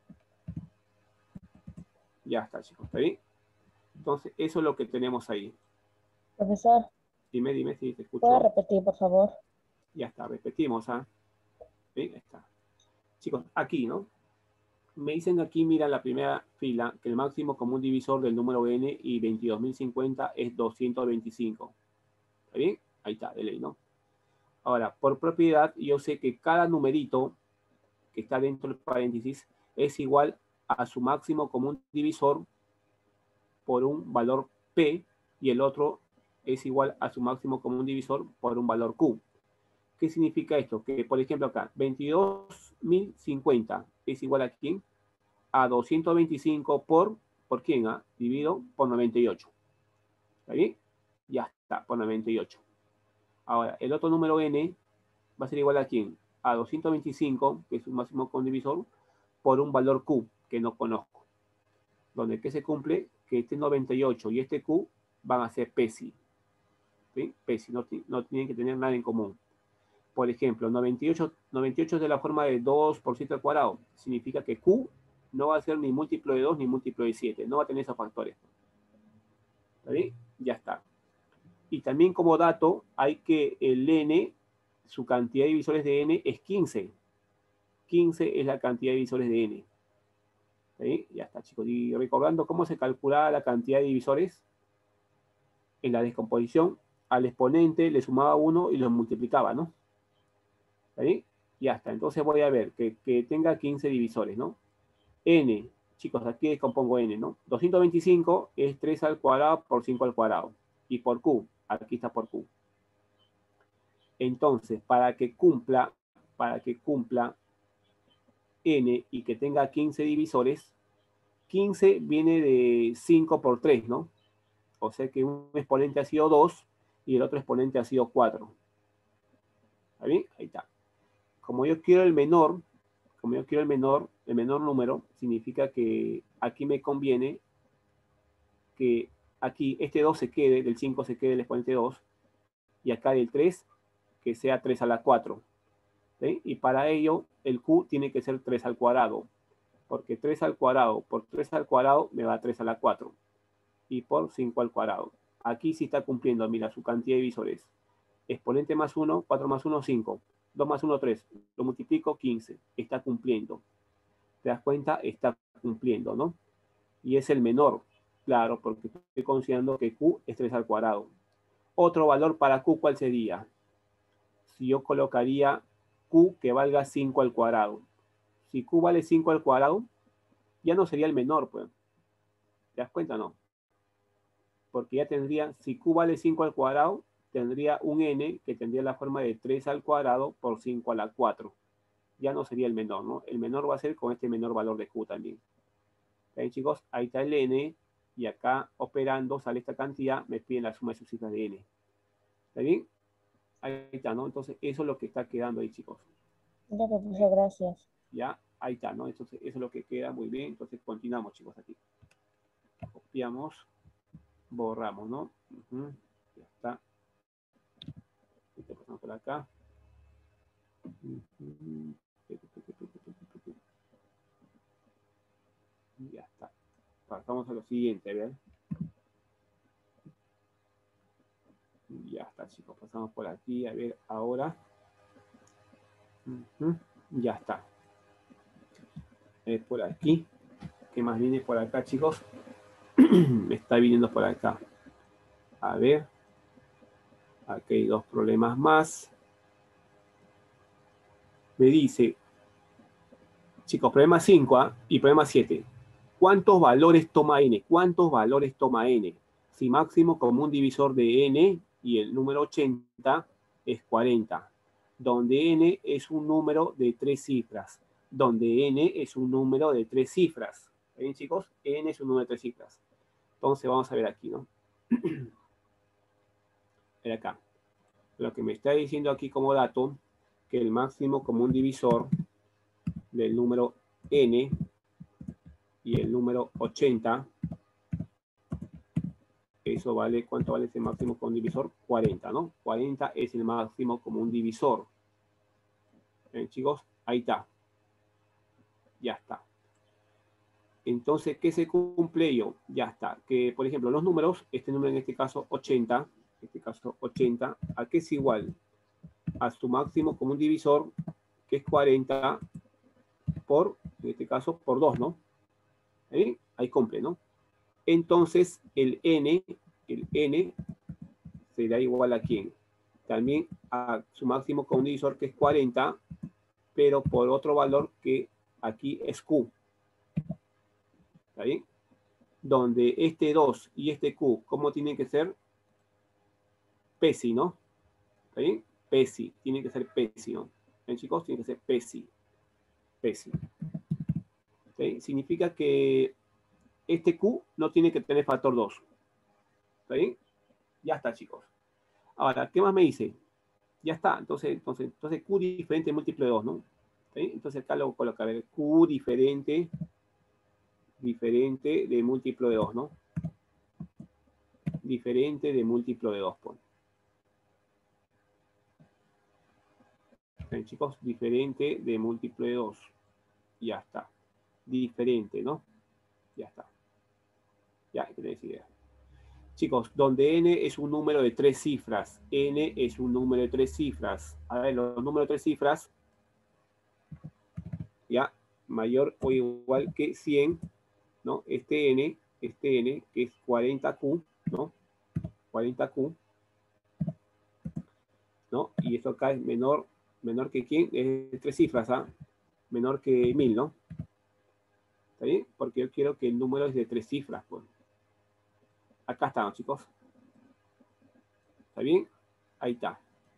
Ya está, chicos. ¿Está bien? Entonces, eso es lo que tenemos ahí. Profesor. Dime, dime si te escucho. ¿Puede repetir, por favor? Ya está, repetimos, ¿ah? ¿Sí? Ahí está. Chicos, aquí, ¿no? Me dicen aquí, mira, la primera fila, que el máximo común divisor del número n y veintidós mil cincuenta es doscientos veinticinco. ¿Está bien? Ahí está, de ley, ¿no? Ahora, por propiedad, yo sé que cada numerito que está dentro del paréntesis es igual a su máximo común divisor por un valor P y el otro es igual a su máximo común divisor por un valor Q. ¿Qué significa esto? Que, por ejemplo, acá, veintidós mil cincuenta es igual a ¿quién? A doscientos veinticinco por, ¿por quién? ¿Ah? Dividido por noventa y ocho. ¿Está bien? Ya está, por noventa y ocho. Ahora, el otro número n va a ser igual a ¿quién? A doscientos veinticinco, que es su máximo común divisor, por un valor Q, que no conozco. Donde que se cumple que este noventa y ocho y este Q van a ser P S I. ¿Sí? P S I, no, no tienen que tener nada en común. Por ejemplo, noventa y ocho, noventa y ocho es de la forma de dos por siete al cuadrado. Significa que Q no va a ser ni múltiplo de dos ni múltiplo de siete. No va a tener esos factores. ¿Está bien? Ya está. Y también como dato, hay que el n, su cantidad de divisores de n es quince. quince es la cantidad de divisores de n. ¿Está bien? Ya está, chicos. Y recordando cómo se calculaba la cantidad de divisores, en la descomposición, al exponente le sumaba uno y lo multiplicaba, ¿no? ¿Está bien? Ya está. Entonces voy a ver que, que tenga quince divisores, ¿no? N, chicos, aquí descompongo n, ¿no? doscientos veinticinco es tres al cuadrado por cinco al cuadrado. Y por Q, aquí está por Q. Entonces, para que cumpla, para que cumpla n y que tenga quince divisores, quince viene de cinco por tres, ¿no? O sea que un exponente ha sido dos y el otro exponente ha sido cuatro. ¿Está bien? Ahí está. Como yo quiero el menor, como yo quiero el menor, el menor número, significa que aquí me conviene que aquí este dos se quede, del cinco se quede el exponente dos, y acá del tres, que sea tres a la cuatro. ¿Sí? Y para ello, el Q tiene que ser tres al cuadrado, porque tres al cuadrado por tres al cuadrado me va a tres a la cuatro, y por cinco al cuadrado. Aquí sí está cumpliendo, mira, su cantidad de divisores. Exponente más uno, cuatro más uno, cinco. dos más uno, tres. Lo multiplico, quince. Está cumpliendo. ¿Te das cuenta? Está cumpliendo, ¿no? Y es el menor, claro, porque estoy considerando que Q es tres al cuadrado. Otro valor para Q, ¿cuál sería? Si yo colocaría Q que valga cinco al cuadrado. Si Q vale cinco al cuadrado, ya no sería el menor, pues. ¿Te das cuenta o no? Porque ya tendría, si Q vale cinco al cuadrado, tendría un n que tendría la forma de tres al cuadrado por cinco a la cuatro. Ya no sería el menor, ¿no? El menor va a ser con este menor valor de Q también. ¿Está bien, chicos? Ahí está el n, y acá operando sale esta cantidad, me piden la suma de sus cifras de n. ¿Está bien? Ahí está, ¿no? Entonces, eso es lo que está quedando ahí, chicos. Ya, profesor, gracias. Ya, ahí está, ¿no? Entonces, eso es lo que queda muy bien. Entonces, continuamos, chicos, aquí. Copiamos, borramos, ¿no? Uh-huh. Ya está. Y te pasamos por acá. Uh-huh. Ya está. Pasamos a lo siguiente, a ver. Ya está, chicos. Pasamos por aquí, a ver, ahora. Uh-huh. Ya está. Es por aquí. ¿Qué más viene por acá, chicos? Me está viniendo por acá. A ver. Aquí hay dos problemas más. Me dice, chicos, problema cinco ¿eh? Y problema siete. ¿Cuántos valores toma n? ¿Cuántos valores toma n? Si máximo común divisor de n y el número ochenta es cuarenta. Donde n es un número de tres cifras. Donde n es un número de tres cifras. ¿Ven, chicos? N es un número de tres cifras. Entonces vamos a ver aquí, ¿no? Ver acá. Lo que me está diciendo aquí como dato, que el máximo común divisor del número n y el número ochenta, eso vale, ¿cuánto vale ese máximo común divisor? cuarenta, ¿no? cuarenta es el máximo común divisor. ¿Ven, chicos? Ahí está. Ya está. Entonces, ¿qué se cumple yo? Ya está. Que, por ejemplo, los números, este número en este caso ochenta, en este caso ochenta, ¿a qué es igual? A su máximo común divisor, que es cuarenta por, en este caso, por dos, ¿no? ¿Eh? Ahí cumple, ¿no? Entonces, el n, el n será igual a ¿quién? También a su máximo común divisor, que es cuarenta, pero por otro valor que aquí es q. ¿Está bien? Donde este dos y este q, ¿cómo tienen que ser? Pesi, ¿no? ¿Está bien? Pesi, tiene que ser Pesi, ¿no? ¿Ven, chicos? Tiene que ser Pesi. Pesi. ¿Okay? Significa que este q no tiene que tener factor dos. ¿Está bien? Ya está, chicos. Ahora, ¿qué más me dice? Ya está. Entonces, entonces, entonces q diferente múltiplo de dos, ¿no? ¿Está bien? Entonces acá lo coloco. A ver, q diferente, diferente de múltiplo de dos, ¿no? Diferente de múltiplo de dos, pues. ¿Ven, chicos? Diferente de múltiplo de dos. Ya está. Diferente, ¿no? Ya está. Ya, hay que tener idea. Chicos, donde n es un número de tres cifras. N es un número de tres cifras. A ver, los números de tres cifras, ya, mayor o igual que cien, ¿no? Este n, este n, que es cuarenta q, ¿no? cuarenta q, ¿no? Y esto acá es menor, menor que quién, es tres cifras, ¿ah? Menor que mil, ¿no? ¿Está bien? Porque yo quiero que el número es de tres cifras, pues. Acá estamos, chicos. ¿Está bien? Ahí está.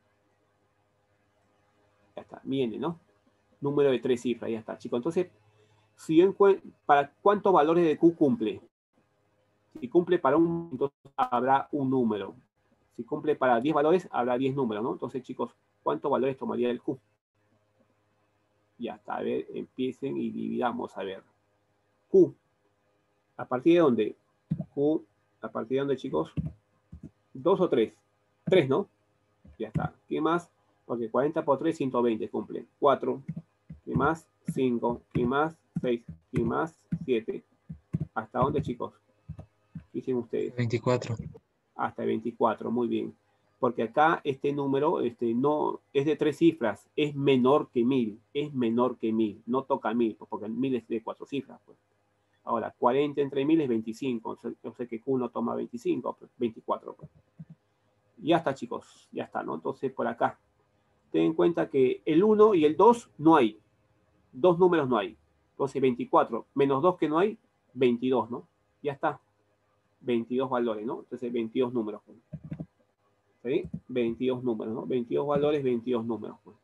Ya está, viene, ¿no? Número de tres cifras, ya está, chicos. Entonces, si yo encuentro, ¿para cuántos valores de Q cumple? Si cumple para un, entonces habrá un número. Si cumple para diez valores, habrá diez números, ¿no? Entonces, chicos, ¿cuántos valores tomaría el Q? Ya está, a ver, empiecen y dividamos, a ver. Q, ¿a partir de dónde? Q, ¿a partir de dónde, chicos? ¿Dos o tres? Tres, ¿no? Ya está. ¿Qué más? Porque cuarenta por tres, ciento veinte cumple. cuatro. ¿Qué más? cinco. ¿Qué más? seis. ¿Qué más? siete. ¿Hasta dónde, chicos? ¿Qué dicen ustedes? veinticuatro. Hasta veinticuatro, muy bien. Porque acá este número este, no es de tres cifras, es menor que mil, es menor que mil, no toca mil, porque mil es de cuatro cifras. Pues. Ahora, cuarenta entre mil es veinticinco, yo sé que Q no toma veinticinco, pues, veinticuatro. Pues. Ya está, chicos, ya está, ¿no? Entonces, por acá, ten en cuenta que el uno y el dos no hay, dos números no hay. Entonces, veinticuatro menos dos que no hay, veintidós, ¿no? Ya está. veintidós valores, ¿no? Entonces, veintidós números. ¿Sí? veintidós números, ¿no? veintidós valores, veintidós números. Pues.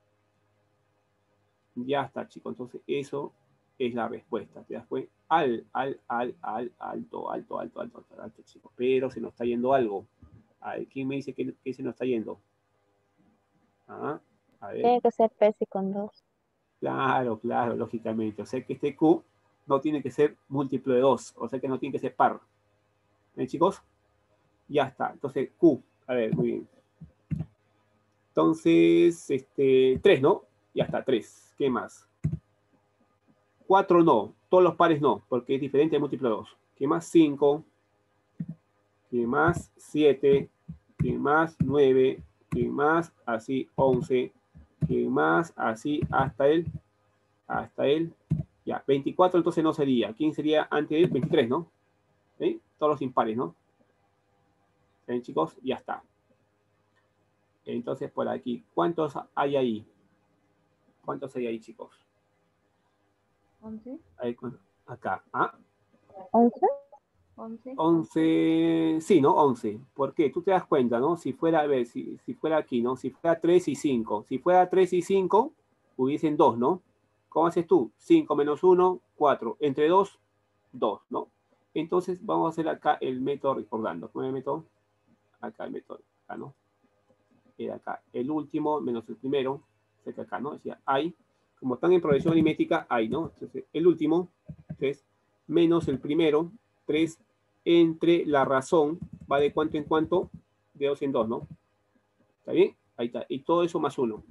Ya está, chicos. Entonces, eso es la respuesta. ¿Te das cuenta? Al, al, al, al, alto, alto, alto, alto, alto, alto, chicos. Pero se nos está yendo algo. A ver, ¿quién me dice que, que se nos está yendo? Ah, a ver. Tiene que ser Pesi con dos. Claro, claro, lógicamente. O sea que este Q no tiene que ser múltiplo de dos. O sea que no tiene que ser par. ¿Ven, chicos? Ya está. Entonces, Q. A ver, muy bien. Entonces, este, tres, ¿no? Ya está, tres. ¿Qué más? cuatro no. Todos los pares no, porque es diferente de múltiplo de dos. ¿Qué más? cinco. ¿Qué más? siete. ¿Qué más? nueve. ¿Qué más? Así, once. ¿Qué más? Así, hasta el, hasta el, ya, veinticuatro entonces no sería. ¿Quién sería antes de él? veintitrés, ¿no? ¿Sí? Todos los impares, ¿no? ¿Ven, chicos? Ya está. Entonces, por aquí, ¿cuántos hay ahí? ¿Cuántos hay ahí, chicos? once. Ahí, acá. ¿Ah? ¿once? once. once, sí, ¿no? once. ¿Por qué? Tú te das cuenta, ¿no? Si fuera, a ver, si, si fuera aquí, ¿no? Si fuera tres y cinco. Si fuera tres y cinco, hubiesen dos, ¿no? ¿Cómo haces tú? cinco menos uno, cuatro. Entre dos, dos, ¿no? Entonces vamos a hacer acá el método recordando. ¿Cómo es el método? Acá el método, acá, ¿no? Era acá. El último menos el primero, cerca acá, ¿no? Decía, hay, como están en progresión aritmética, hay, ¿no? Entonces, el último, tres, menos el primero, tres, entre la razón, va de cuánto en cuánto, de dos en dos, ¿no? ¿Está bien? Ahí está. Y todo eso más uno.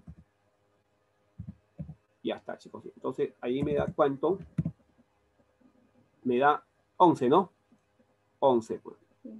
Ya está, chicos. Entonces, ahí me da cuánto. Me da once, ¿no? once, pues.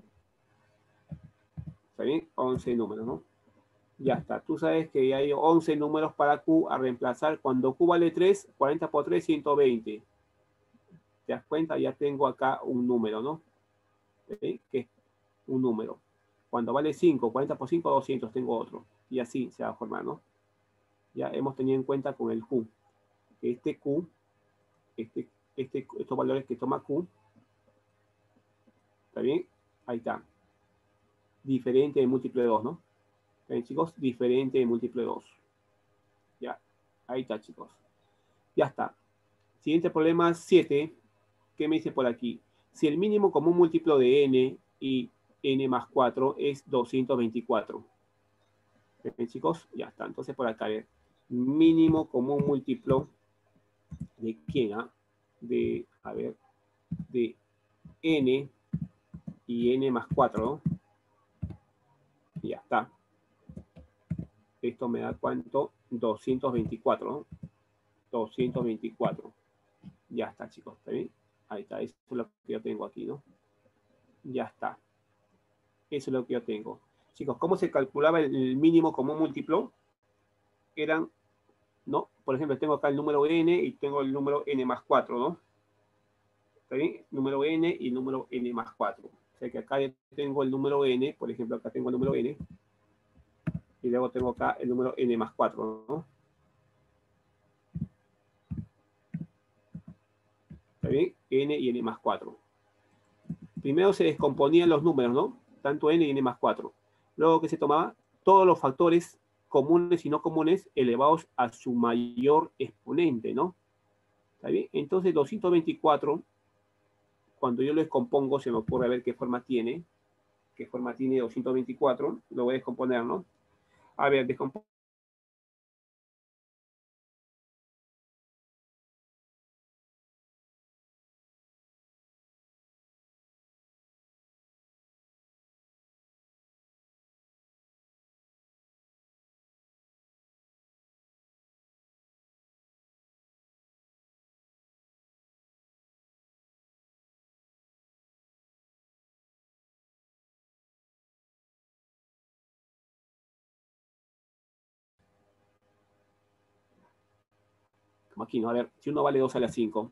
¿Está bien? once números, ¿no? Ya está. Tú sabes que hay once números para Q a reemplazar. Cuando Q vale tres, cuarenta por tres, ciento veinte. ¿Te das cuenta? Ya tengo acá un número, ¿no? ¿Sí? Que es un número. Cuando vale cinco, cuarenta por cinco, doscientos, tengo otro. Y así se va a formar, ¿no? Ya hemos tenido en cuenta con el Q. Que este Q, este, este, estos valores que toma Q, ¿está bien? Ahí está. Diferente de múltiplo de dos, ¿no? ¿Está bien, chicos? Diferente de múltiplo de dos. Ya. Ahí está, chicos. Ya está. Siguiente problema, siete. ¿Qué me dice por aquí? Si el mínimo común múltiplo de n y n más cuatro es doscientos veinticuatro. ¿Ven, chicos? Ya está. Entonces por acá, a ver. Mínimo común múltiplo de quién, ¿ah? De, a ver, de n y n más cuatro, ¿no? Y ya está. Esto me da cuánto? doscientos veinticuatro, ¿no? doscientos veinticuatro. Ya está, chicos. ¿Está bien? Ahí está. Eso es lo que yo tengo aquí, ¿no? Ya está. Eso es lo que yo tengo. Chicos, ¿cómo se calculaba el mínimo común múltiplo? Eran, ¿no? Por ejemplo, tengo acá el número n y tengo el número n más cuatro, ¿no? ¿Está bien? Número n y número n más cuatro. O sea que acá tengo el número n, por ejemplo, acá tengo el número n, y luego tengo acá el número n más cuatro, ¿no? ¿Está bien? N y n más cuatro. Primero se descomponían los números, ¿no? Tanto n y n más cuatro. Luego que se tomaba todos los factores comunes y no comunes elevados a su mayor exponente, ¿no? ¿Está bien? Entonces doscientos veinticuatro, cuando yo lo descompongo, se me ocurre ver qué forma tiene. ¿Qué forma tiene doscientos veinticuatro? Lo voy a descomponer, ¿no? A ver, descompongo. Como aquí, ¿no? A ver, si uno vale dos a la cinco.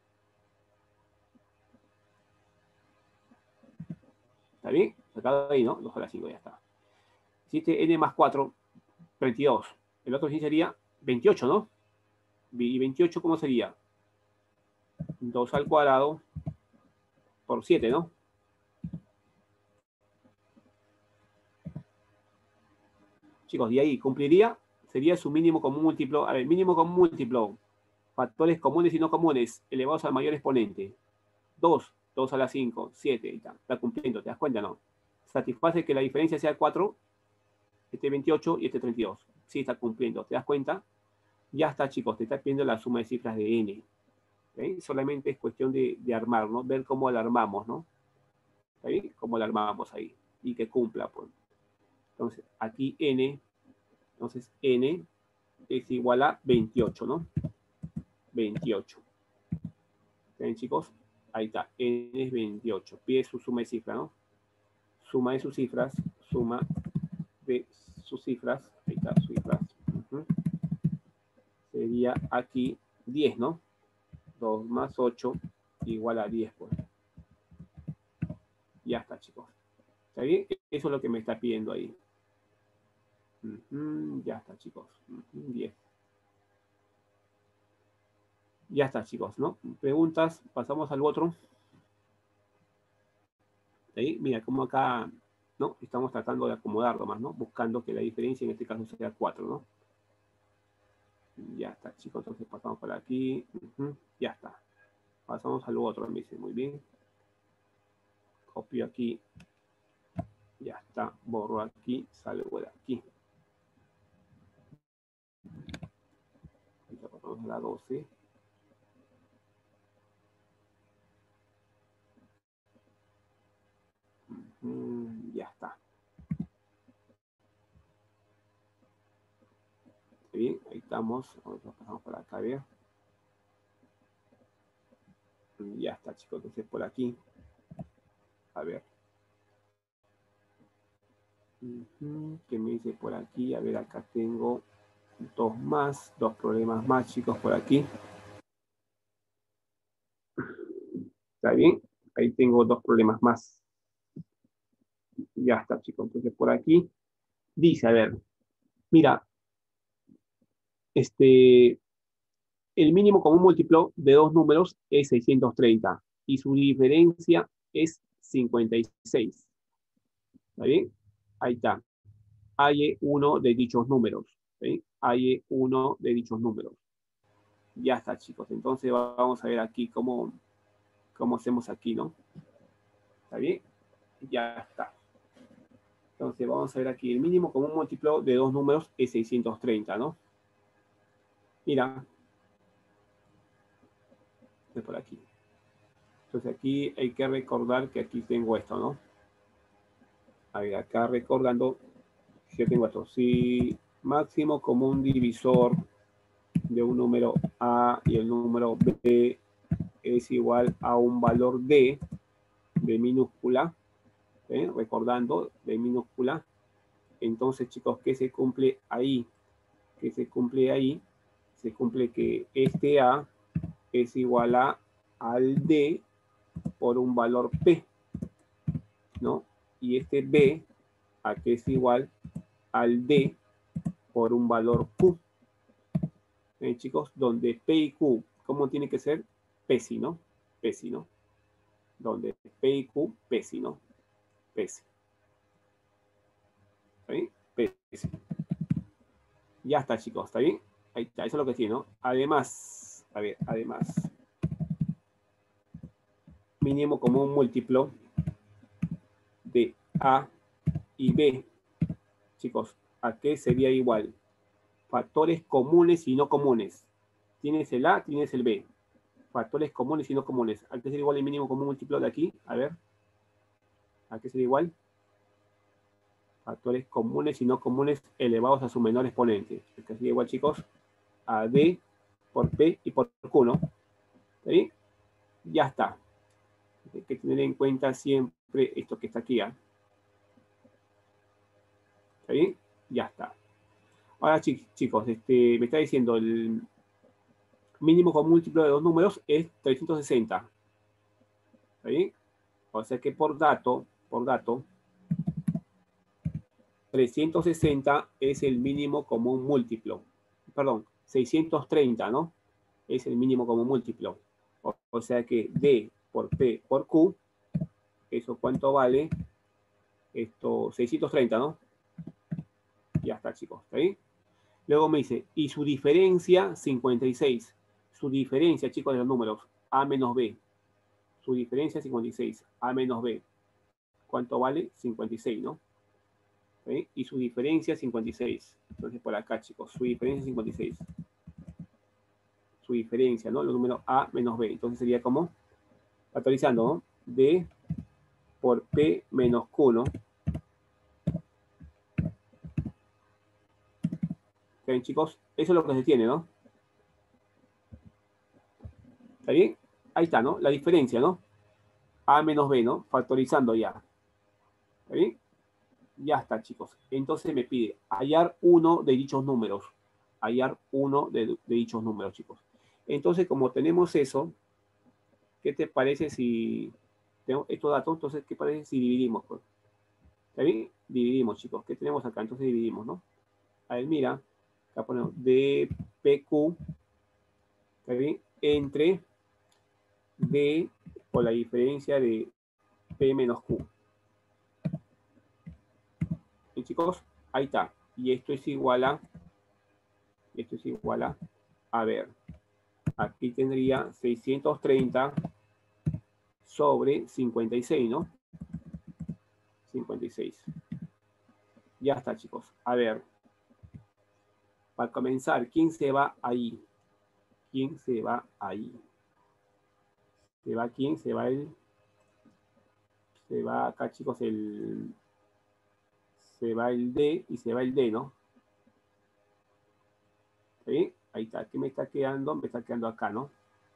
¿Está bien? Sacado ahí, ¿no? dos a la cinco, ya está. Si este n más cuatro, treinta y dos. El otro sí sería veintiocho, ¿no? ¿Y veintiocho cómo sería? dos al cuadrado por siete, ¿no? Chicos, de ahí cumpliría, sería su mínimo común múltiplo. A ver, mínimo común múltiplo. Factores comunes y no comunes elevados al mayor exponente. dos, dos a la cinco, siete. Está, está cumpliendo, ¿te das cuenta, no? Satisface que la diferencia sea cuatro, este veintiocho y este treinta y dos. Sí, está cumpliendo, ¿te das cuenta? Ya está, chicos, te está pidiendo la suma de cifras de n. ¿Okay? Solamente es cuestión de, de armar, ¿no? Ver cómo la armamos, ¿no? ¿Está bien? Cómo la armamos ahí. Y que cumpla, pues. Entonces, aquí n, entonces n es igual a veintiocho, ¿no? veintiocho. ¿Ven, chicos? Ahí está, n es veintiocho. Pide su suma de cifras, ¿no? Suma de sus cifras, suma de sus cifras, ahí está, cifras. Uh-huh. Sería aquí diez, ¿no? dos más ocho igual a diez, pues. Ya está, chicos. ¿Está bien? Eso es lo que me está pidiendo ahí. Uh-huh. Ya está, chicos. Uh-huh. diez. Ya está, chicos, ¿no? Preguntas, pasamos al otro. ¿Sí? Mira, como acá, ¿no? Estamos tratando de acomodarlo más, ¿no? Buscando que la diferencia en este caso sea cuatro, ¿no? Ya está, chicos. Entonces pasamos por aquí. Uh-huh. Ya está. Pasamos al otro, me dice, muy bien. Copio aquí. Ya está. Borro aquí. Salgo de aquí. Ya pasamos a la doce. Uh-huh. Ya está. Bien, ahí estamos. Ahora pasamos por acá, ¿bien? Ya está, chicos. Entonces por aquí. A ver. Uh-huh. ¿Qué me dice por aquí? A ver, acá tengo dos más, dos problemas más, chicos, por aquí. ¿Está bien? Ahí tengo dos problemas más. Ya está, chicos. Entonces por aquí dice, a ver, mira, este, el mínimo común múltiplo de dos números es seiscientos treinta y su diferencia es cincuenta y seis. ¿Está bien? Ahí está. Hay uno de dichos números. ¿Sí? Hay uno de dichos números. Ya está, chicos. Entonces vamos a ver aquí cómo, cómo hacemos aquí, ¿no? ¿Está bien? Ya está. Entonces vamos a ver aquí. El mínimo común múltiplo de dos números es seiscientos treinta, ¿no? Mira. De por aquí. Entonces aquí hay que recordar que aquí tengo esto, ¿no? A ver, acá recordando, yo tengo esto. Si máximo común divisor de un número A y el número B es igual a un valor D de minúscula, ¿eh? Recordando, de minúscula. Entonces, chicos, ¿qué se cumple ahí? ¿Qué se cumple ahí? Se cumple que este A es igual a al D por un valor P, ¿no? Y este B, a que es igual al D por un valor Q. ¿Eh, chicos? Donde P y Q, ¿cómo tiene que ser? Pesi, ¿no? Pesi, ¿no? Donde P y Q, Pesi, ¿no? Pesi. ¿Está bien? Pesi. Ya está, chicos, ¿está bien? Ahí está, eso es lo que sí, ¿no? Además, a ver, además, mínimo común múltiplo de A y B, chicos, ¿a qué sería igual? Factores comunes y no comunes. Tienes el A, tienes el B. Factores comunes y no comunes. ¿A qué sería igual el mínimo común múltiplo de aquí? A ver. ¿A qué sería igual? Factores comunes y no comunes elevados a su menor exponente. ¿A qué sería igual, chicos? A D por P y por Q, ¿no? ¿Está bien? Ya está. Hay que tener en cuenta siempre esto que está aquí, ¿eh? ¿Está bien? Ya está. Ahora, chicos, este, me está diciendo el mínimo común múltiplo de dos números es trescientos sesenta. ¿Está bien? O sea que por dato, por dato, trescientos sesenta es el mínimo común múltiplo. Perdón, seiscientos treinta, ¿no? Es el mínimo común múltiplo. O, o sea que D por P por Q, ¿eso cuánto vale? Esto, seiscientos treinta, ¿no? Ya está, chicos, ¿está bien? Luego me dice, y su diferencia, cincuenta y seis. Su diferencia, chicos, de los números, A menos B. Su diferencia, cincuenta y seis. A menos B. ¿Cuánto vale? cincuenta y seis, ¿no? ¿Sí? Y su diferencia, cincuenta y seis. Entonces, por acá, chicos, su diferencia, cincuenta y seis. Su diferencia, ¿no? Los números A menos B. Entonces sería como, factorizando, ¿no? D por P menos Q, ¿no? ¿Ven, chicos? Eso es lo que se tiene, ¿no? ¿Está bien? Ahí está, ¿no? La diferencia, ¿no? A menos B, ¿no? Factorizando ya. ¿Está bien? Ya está, chicos. Entonces me pide hallar uno de dichos números. Hallar uno de, de dichos números, chicos. Entonces, como tenemos eso, ¿qué te parece si tengo estos datos? Entonces, ¿qué parece si dividimos? Pues? ¿Está bien? Dividimos, chicos. ¿Qué tenemos acá? Entonces dividimos, ¿no? A ver, mira. Acá ponemos D P Q. ¿Está bien? Entre D por la diferencia de P menos Q. ¿Sí, chicos? Ahí está. Y esto es igual a, esto es igual a, a ver, aquí tendría seiscientos treinta sobre cincuenta y seis, ¿no? cincuenta y seis. Ya está, chicos. A ver, para comenzar, ¿quién se va ahí? ¿Quién se va ahí? ¿Se va quién? Se va el... Se va acá, chicos, el... Se va el D y se va el D, ¿no? ¿Sí? Ahí está. ¿Qué me está quedando? Me está quedando acá, ¿no?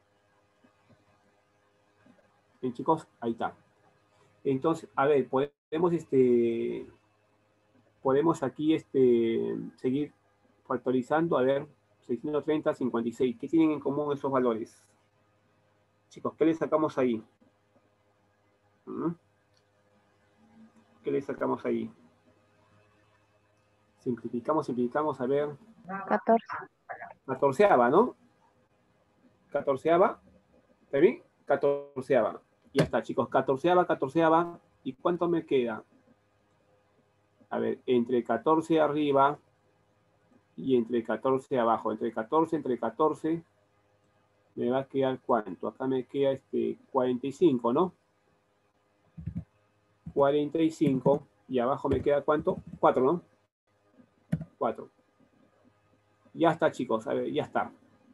Bien, chicos, ahí está. Entonces, a ver, podemos, este... Podemos aquí, este... seguir factorizando. A ver, seiscientos treinta, cincuenta y seis. ¿Qué tienen en común esos valores? Chicos, ¿qué le sacamos ahí? ¿Mm? ¿Qué le sacamos ahí? Simplificamos, simplificamos, a ver. catorce. Catorceava, ¿no? Catorceava. ¿Está bien? Catorceava. Ya está, chicos. Catorceava, catorceava. ¿Y cuánto me queda? A ver, entre catorce arriba y entre catorce abajo. Entre catorce, entre catorce. Me va a quedar ¿cuánto? Acá me queda este cuarenta y cinco, ¿no? cuarenta y cinco. Y abajo me queda ¿cuánto? cuatro, ¿no? cuatro. Ya está, chicos. A ver, ya está.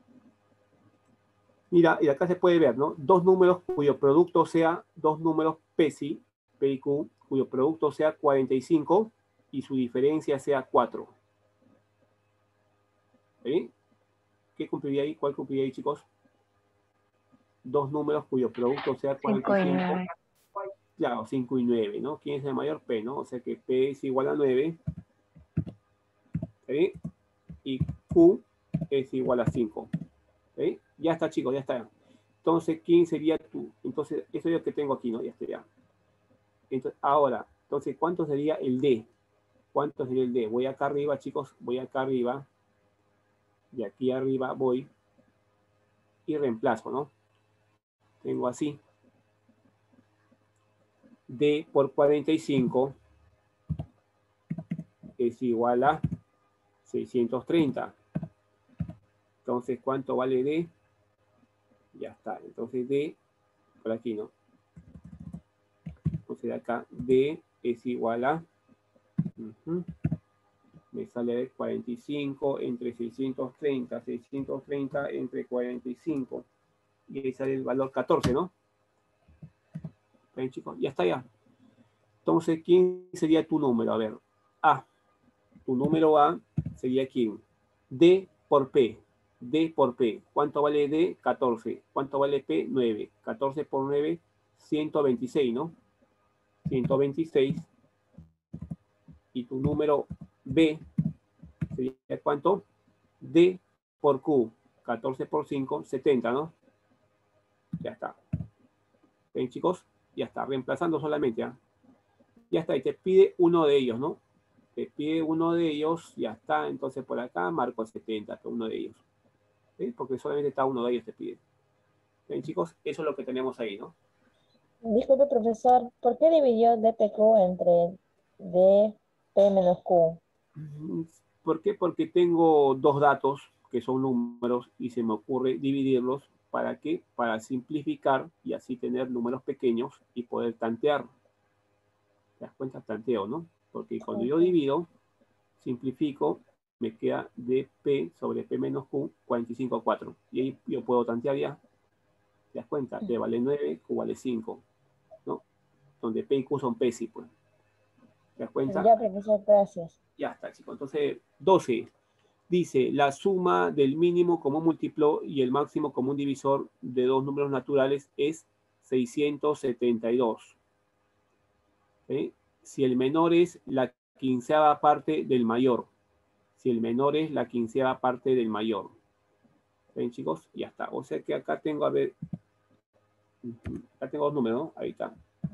Mira, y acá se puede ver, ¿no? Dos números cuyo producto sea, dos números P S I, P y Q, cuyo producto sea cuarenta y cinco y su diferencia sea cuatro. ¿Sí? ¿Qué cumpliría ahí? ¿Cuál cumpliría ahí, chicos? Dos números cuyo producto sea cuarenta y cinco y cinco. nueve. Claro, cinco y nueve, ¿no? ¿Quién es el mayor? P, ¿no? O sea que P es igual a nueve. ¿Sí? Y Q es igual a cinco. ¿Sí? Ya está, chicos, ya está. Entonces, ¿quién sería tú? Entonces, eso es lo que tengo aquí, ¿no? Ya está, ya. Entonces, ahora, entonces, ¿cuánto sería el D? ¿Cuánto sería el D? Voy acá arriba, chicos, voy acá arriba. Y aquí arriba voy y reemplazo, ¿no? Tengo así. D por cuarenta y cinco es igual a seiscientos treinta. Entonces, ¿cuánto vale D? Ya está. Entonces, D, por aquí, ¿no? Entonces, acá, D es igual a... Uh-huh. Me sale cuarenta y cinco entre seiscientos treinta, seiscientos treinta entre cuarenta y cinco. Y ahí sale el valor catorce, ¿no? ¿Ven, chicos? Ya está ya. Entonces, ¿quién sería tu número? A ver, A. Tu número A sería ¿quién? D por P. D por P. ¿Cuánto vale D? catorce. ¿Cuánto vale P? nueve. catorce por nueve, ciento veintiséis, ¿no? ciento veintiséis. Y tu número B sería ¿cuánto? D por Q. catorce por cinco, setenta, ¿no? Ya está. ¿Ven, chicos? Ya está. Reemplazando solamente, ¿ah? Ya está. Y te pide uno de ellos, ¿no? Te pide uno de ellos. Ya está. Entonces por acá marco setenta, que uno de ellos. ¿Sí? Porque solamente está uno de ellos te pide. ¿Ven, chicos? Eso es lo que tenemos ahí, ¿no? Disculpe, profesor, ¿por qué dividió D P Q entre D P menos Q? ¿Por qué? Porque tengo dos datos que son números y se me ocurre dividirlos. ¿Para qué? Para simplificar y así tener números pequeños y poder tantear. ¿Te das cuenta? Tanteo, ¿no? Porque cuando yo divido, simplifico, me queda dp sobre p menos q, cuarenta y cinco a cuatro. Y ahí yo puedo tantear ya. ¿Te das cuenta? D vale nueve, q vale cinco, ¿no? Donde p y q son P S I, pues. ¿Te das cuenta? Ya, profesor, gracias. Ya está, chicos. Entonces, doce. Dice, la suma del mínimo común múltiplo y el máximo común divisor de dos números naturales es seiscientos setenta y dos. ¿Sí? Si el menor es la quinceava parte del mayor. Si el menor es la quinceava parte del mayor. ¿Ven, chicos? Ya está. O sea que acá tengo, a ver, acá tengo dos números, ¿no? Ahí está.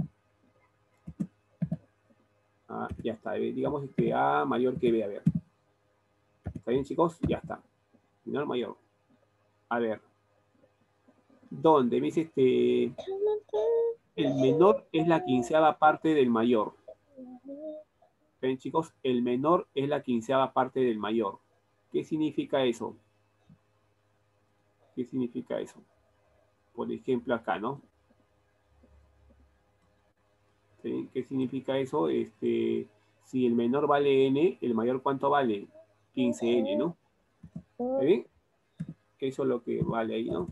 Ah, ya está. Digamos que A mayor que B, a ver. ¿Está bien, chicos? Ya está. Menor, mayor. A ver. ¿Dónde? Me dice este... El menor es la quinceava parte del mayor. ¿Ok? ¿Ven, chicos? El menor es la quinceava parte del mayor. ¿Qué significa eso? ¿Qué significa eso? Por ejemplo, acá, ¿no? ¿Sí? ¿Qué significa eso? Este, si el menor vale n, ¿el mayor cuánto vale? quince ene, ¿no? ¿Está bien? Eso es lo que vale ahí, ¿no?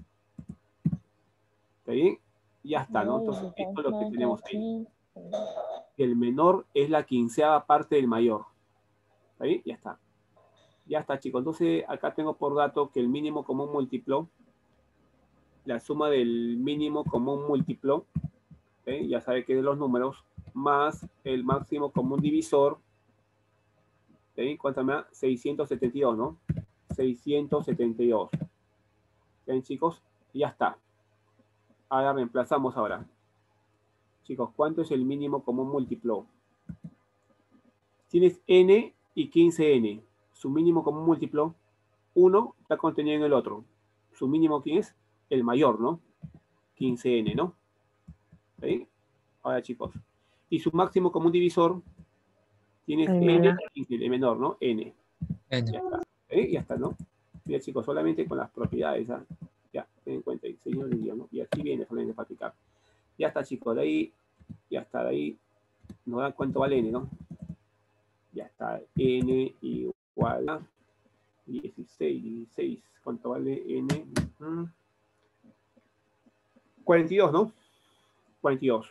¿Está bien? Ya está, ¿no? Entonces, esto es lo que tenemos ahí. El menor es la quinceava parte del mayor. ¿Está bien? Ya está. Ya está, chicos. Entonces, acá tengo por dato que el mínimo común múltiplo, la suma del mínimo común múltiplo, ¿eh? Ya sabe que es de los números, más el máximo común divisor, ¿eh? ¿Cuánto me da? seiscientos setenta y dos, ¿no? seiscientos setenta y dos. ¿Ven, chicos? Ya está. Ahora reemplazamos ahora. Chicos, ¿cuánto es el mínimo común múltiplo? Tienes n y quince ene. Su mínimo común múltiplo, uno está contenido en el otro. Su mínimo, ¿quién es? El mayor, ¿no? quince ene, ¿no? ¿Sí? Ahora, chicos. Y su máximo común divisor, tienes El n menor. y quince, el menor, ¿no? N. N. Ya está. ¿Eh? Ya está, ¿no? Mira, chicos, solamente con las propiedades, ¿ah? Ya, ten en cuenta, señor de Dios, ¿no? Y aquí viene solamente para aplicar. Ya está, chicos, de ahí, ya está, de ahí, nos da cuánto vale n, ¿no? Ya está, n igual a dieciséis, dieciséis, ¿cuánto vale n? Uh-huh. cuarenta y dos, ¿no? cuarenta y dos.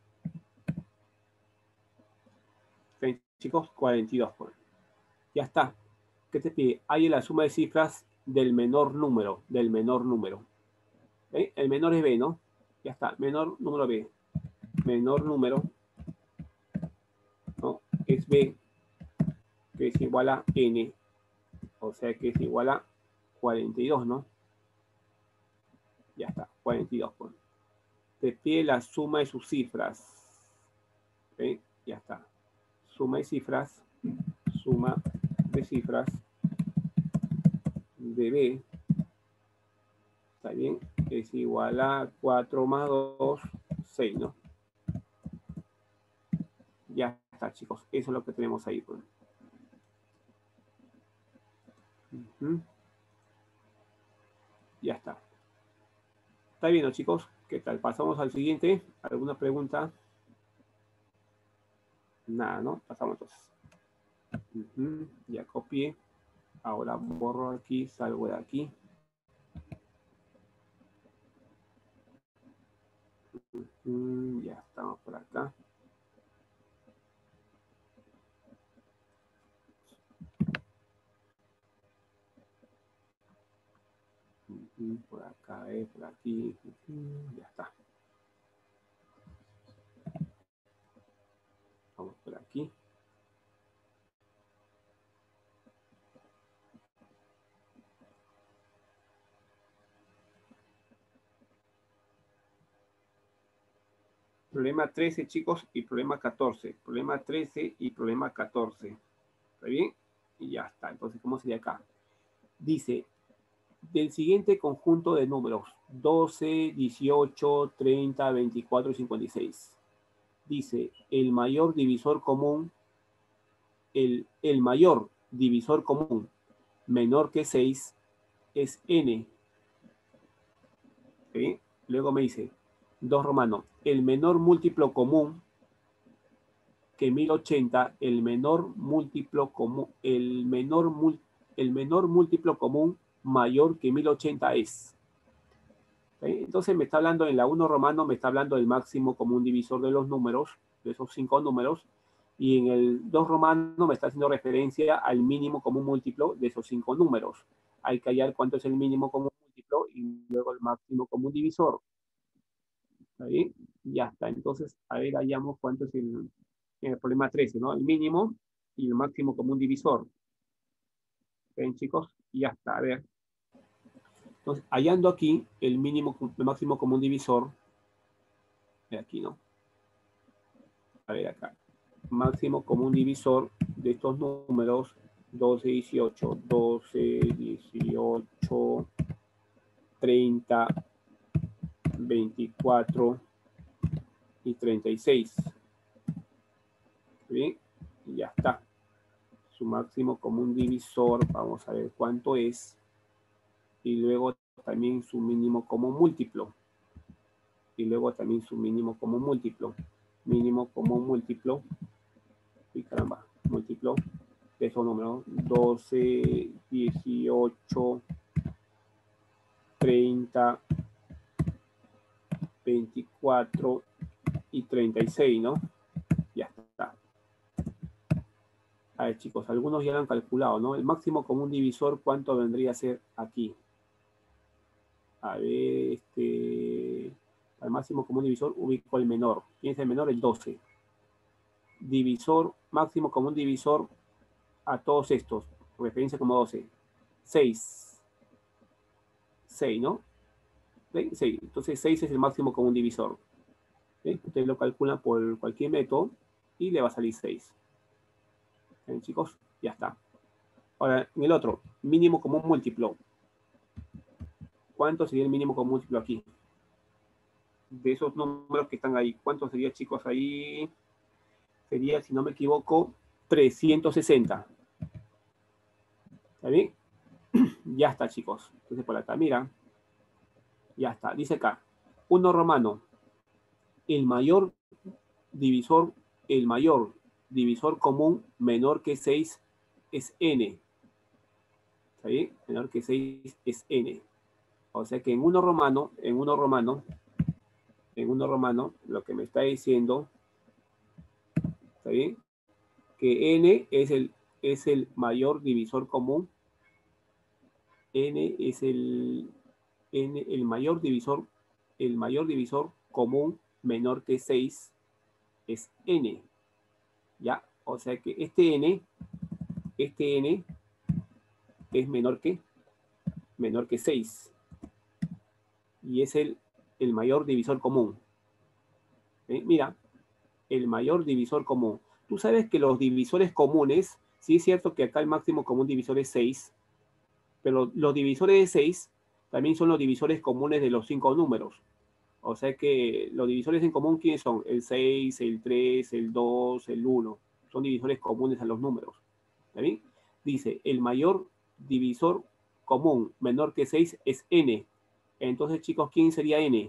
¿Sí, chicos? cuarenta y dos. Pues. Ya está. ¿Qué te pide? Hay la suma de cifras del menor número, del menor número. ¿Sí? El menor es b, ¿no? Ya está, menor número b. Menor número, ¿no? Es b, que es igual a n. O sea que es igual a cuarenta y dos, ¿no? Ya está, cuarenta y dos. Pues. Te pide la suma de sus cifras. ¿Sí? Ya está. Suma de cifras. Suma de cifras de b. ¿Está bien? Es igual a cuatro más dos, seis, ¿no? Ya está, chicos. Eso es lo que tenemos ahí. Pues. Uh-huh. Ya está. ¿Está bien, ¿no, chicos? ¿Qué tal? Pasamos al siguiente. ¿Alguna pregunta? Nada, ¿no? Pasamos entonces. Uh-huh. Ya copié. Ahora borro aquí, salgo de aquí. Uh-huh. Ya estamos por acá. Uh-huh. Por acá, eh, por aquí. Uh-huh. Ya está. Vamos por aquí. Problema trece, chicos, y problema catorce. Problema trece y problema catorce. ¿Está bien? Y ya está. Entonces, ¿cómo sería acá? Dice, del siguiente conjunto de números, doce, dieciocho, treinta, veinticuatro y cincuenta y seis. Dice, el mayor divisor común, el, el mayor divisor común menor que seis es n. ¿Sí? Luego me dice, dos romano, el menor múltiplo común que mil ochenta, el menor múltiplo común, el menor, el menor múltiplo común mayor que mil ochenta es. ¿Sí? Entonces me está hablando en la uno romano, me está hablando del máximo común divisor de los números, de esos cinco números, y en el dos romano me está haciendo referencia al mínimo común múltiplo de esos cinco números. Hay que hallar cuánto es el mínimo común múltiplo y luego el máximo común divisor. ¿Está bien? Ya está. Entonces, a ver, hallamos cuánto es el, el problema trece, ¿no? El mínimo y el máximo común divisor. ¿Ven, chicos? Y ya está. A ver. Entonces, hallando aquí el mínimo, el máximo común divisor, de aquí, ¿no? A ver, acá. Máximo común divisor de estos números, doce, dieciocho, doce, dieciocho, treinta, veinticuatro y treinta y seis. ¿Bien? Y ya está. Su máximo común divisor, vamos a ver cuánto es. Y luego también su mínimo común múltiplo. Y luego también su mínimo común múltiplo. Mínimo común múltiplo. Y caramba, múltiplo de esos números. doce, dieciocho, treinta, veinticuatro y treinta y seis, ¿no? Ya está. A ver, chicos, algunos ya lo han calculado, ¿no? El máximo común divisor, ¿cuánto vendría a ser aquí? A ver, este... al máximo común divisor ubico el menor. ¿Quién es el menor? El doce. Divisor, máximo común divisor a todos estos. Referencia como doce. seis. seis, ¿no? seis. Entonces seis es el máximo común divisor. ¿Sí? Ustedes lo calculan por cualquier método y le va a salir seis. ¿Ven, chicos? Ya está. Ahora, en el otro, mínimo común múltiplo. ¿Cuánto sería el mínimo común múltiplo aquí? De esos números que están ahí, ¿cuánto sería, chicos, ahí? Sería, si no me equivoco, trescientos sesenta. ¿Está bien? Ya está, chicos. Entonces, por acá, mira. Ya está. Dice acá, uno romano. El mayor divisor, el mayor divisor común menor que seis es n. ¿Está bien? Menor que seis es n. O sea que en uno romano, en uno romano, en uno romano, lo que me está diciendo, ¿está bien? Que n es el, es el mayor divisor común. N es el, n, el mayor divisor, el mayor divisor común menor que seis es n. ¿Ya? O sea que este n, este n es menor que, menor que seis. Y es el, el mayor divisor común. ¿Eh? Mira, el mayor divisor común. Tú sabes que los divisores comunes, sí es cierto que acá el máximo común divisor es seis, pero los divisores de seis también son los divisores comunes de los cinco números. O sea que los divisores en común, ¿quiénes son? El seis, el tres, el dos, el uno. Son divisores comunes a los números. ¿Está bien? Dice, el mayor divisor común menor que seis es n. Entonces, chicos, ¿quién sería n?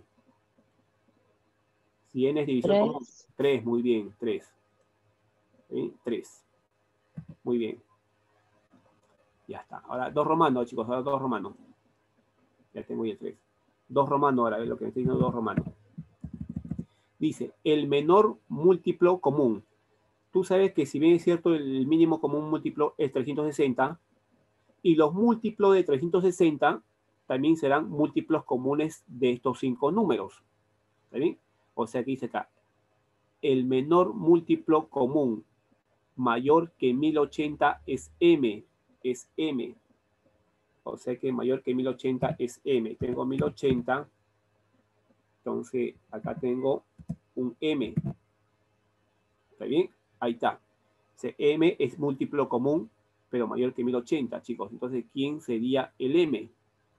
Si n es divisor Tres. común. tres, muy bien, tres. ¿Sí? tres. Muy bien. Ya está. Ahora, dos romanos, chicos, ahora dos romanos. Ya tengo ya el tres. Dos romanos ahora, es lo que me estoy diciendo, dos romanos. Dice, el menor múltiplo común. Tú sabes que si bien es cierto, el mínimo común múltiplo es trescientos sesenta, y los múltiplos de trescientos sesenta también serán múltiplos comunes de estos cinco números. ¿Está bien? O sea que dice acá, el menor múltiplo común mayor que mil ochenta es m, es m. O sea que mayor que mil ochenta es m. Tengo mil ochenta, entonces acá tengo un m. ¿Está bien? Ahí está. O sea, m es múltiplo común, pero mayor que mil ochenta, chicos. Entonces, ¿quién sería el m?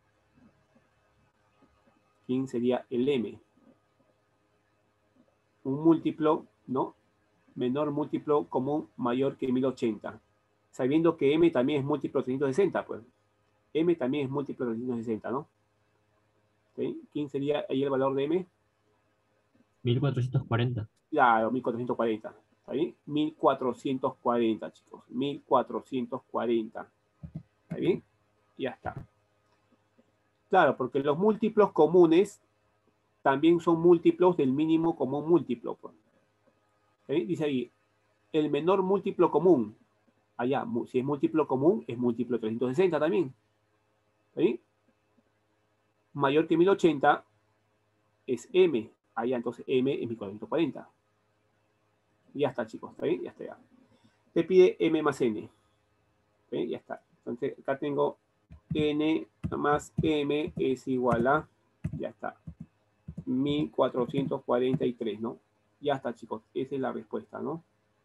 ¿Quién sería el m? Un múltiplo, ¿no? Menor múltiplo común mayor que mil ochenta. Sabiendo que m también es múltiplo de trescientos sesenta, pues. M también es múltiplo de trescientos sesenta, ¿no? ¿Sí? ¿Quién sería ahí el valor de m? mil cuatrocientos cuarenta. Claro, mil cuatrocientos cuarenta. ¿Está bien? mil cuatrocientos cuarenta, chicos. mil cuatrocientos cuarenta. ¿Está bien? Ya está. Claro, porque los múltiplos comunes también son múltiplos del mínimo común múltiplo. Pues. ¿Sí? Dice ahí, el menor múltiplo común. Allá, si es múltiplo común, es múltiplo de trescientos sesenta también. ¿Sí? Mayor que mil ochenta es m. Allá, entonces m es mil cuatrocientos cuarenta. Ya está, chicos. ¿Está bien? Ya está. Ya. Te pide m más n. ¿Sí? Ya está. Entonces, acá tengo n más m es igual a, ya está, mil cuatrocientos cuarenta y tres, ¿no? Ya está, chicos. Esa es la respuesta, ¿no?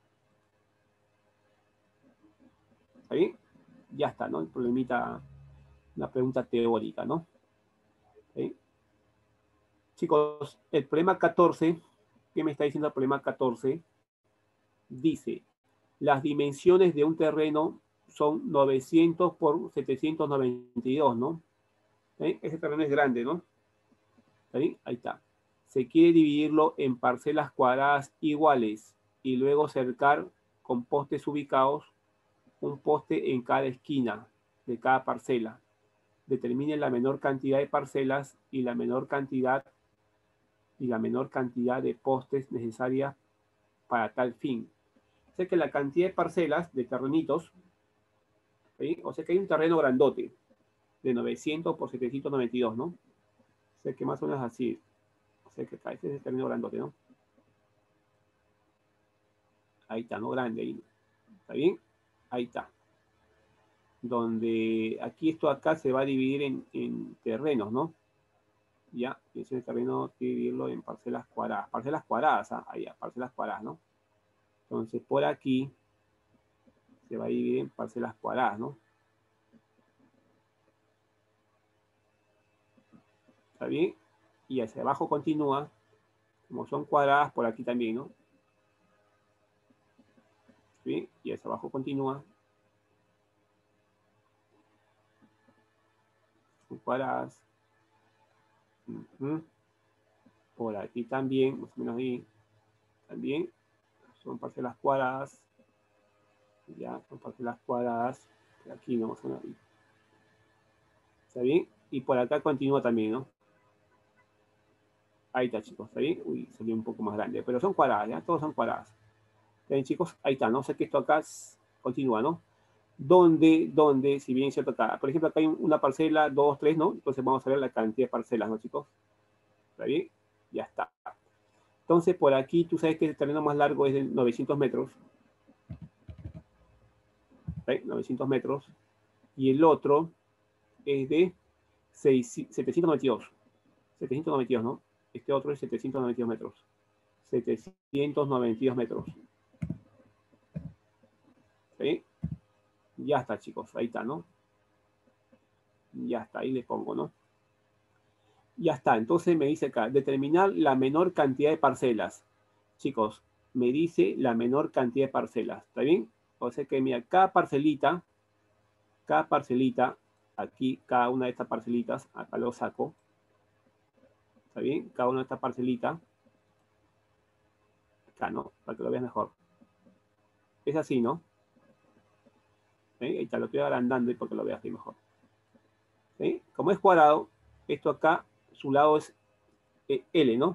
¿Está bien? Ya está, ¿no? El problemita, una pregunta teórica, ¿no? ¿Sí? Chicos, el problema catorce, ¿qué me está diciendo el problema catorce? Dice, las dimensiones de un terreno son novecientos por setecientos noventa y dos, ¿no? ¿Eh? Ese terreno es grande, ¿no? ¿Está bien? Ahí está. Se quiere dividirlo en parcelas cuadradas iguales y luego cercar con postes ubicados un poste en cada esquina de cada parcela. Determine la menor cantidad de parcelas y la menor cantidad y la menor cantidad de postes necesarias para tal fin. O sea que la cantidad de parcelas de terrenitos, ¿sí? O sea que hay un terreno grandote de novecientos por setecientos noventa y dos, ¿no? O sea que más o menos así. O sea que acá este es el terreno grandote, ¿no? Ahí está, ¿no? Grande ahí. ¿Está bien? Ahí está. Donde aquí esto acá se va a dividir en, en terrenos, ¿no? Ya, ese terreno hay que dividirlo en parcelas cuadradas. Parcelas cuadradas, ¿ah? Ahí, parcelas cuadradas, ¿no? Entonces, por aquí se va a dividir en parcelas cuadradas, ¿no? ¿Está bien? Y hacia abajo continúa, como son cuadradas, por aquí también, ¿no? ¿Sí? Y hacia abajo continúa. Son cuadradas. Uh-huh. Por aquí también, más o menos ahí. También son parcelas cuadradas. Ya, son parcelas cuadradas. Por aquí, ¿no? Más o menos ahí. ¿Está bien? Y por acá continúa también, ¿no? Ahí está, chicos, ¿está bien? Uy, salió un poco más grande, pero son cuadradas, ¿ya? Todos son cuadradas. ¿Está bien, chicos? Ahí está, ¿no? Sé que esto acá continúa, ¿no? Donde, donde, si bien es cierto acá, por ejemplo, acá hay una parcela, dos, tres, ¿no? Entonces vamos a ver la cantidad de parcelas, ¿no, chicos? ¿Está bien? Ya está. Entonces, por aquí, tú sabes que el terreno más largo es de novecientos metros. ¿Sí? novecientos metros. Y el otro es de setecientos noventa y dos. setecientos noventa y dos, ¿no? Este otro es setecientos noventa y dos metros. setecientos noventa y dos metros. ¿Sí? Ya está, chicos. Ahí está, ¿no? Ya está, ahí le pongo, ¿no? Ya está. Entonces me dice acá, determinar la menor cantidad de parcelas. Chicos, me dice la menor cantidad de parcelas. ¿Está bien? O sea que, mira, cada parcelita, cada parcelita, aquí, cada una de estas parcelitas, acá lo saco. ¿Está bien? Cada una de estas parcelitas. Acá, ¿no? Para que lo veas mejor. Es así, ¿no? ¿Sí? Ahí está, lo estoy agrandando y para que lo veas así mejor. ¿Sí? Como es cuadrado, esto acá, su lado es eh, L, ¿no?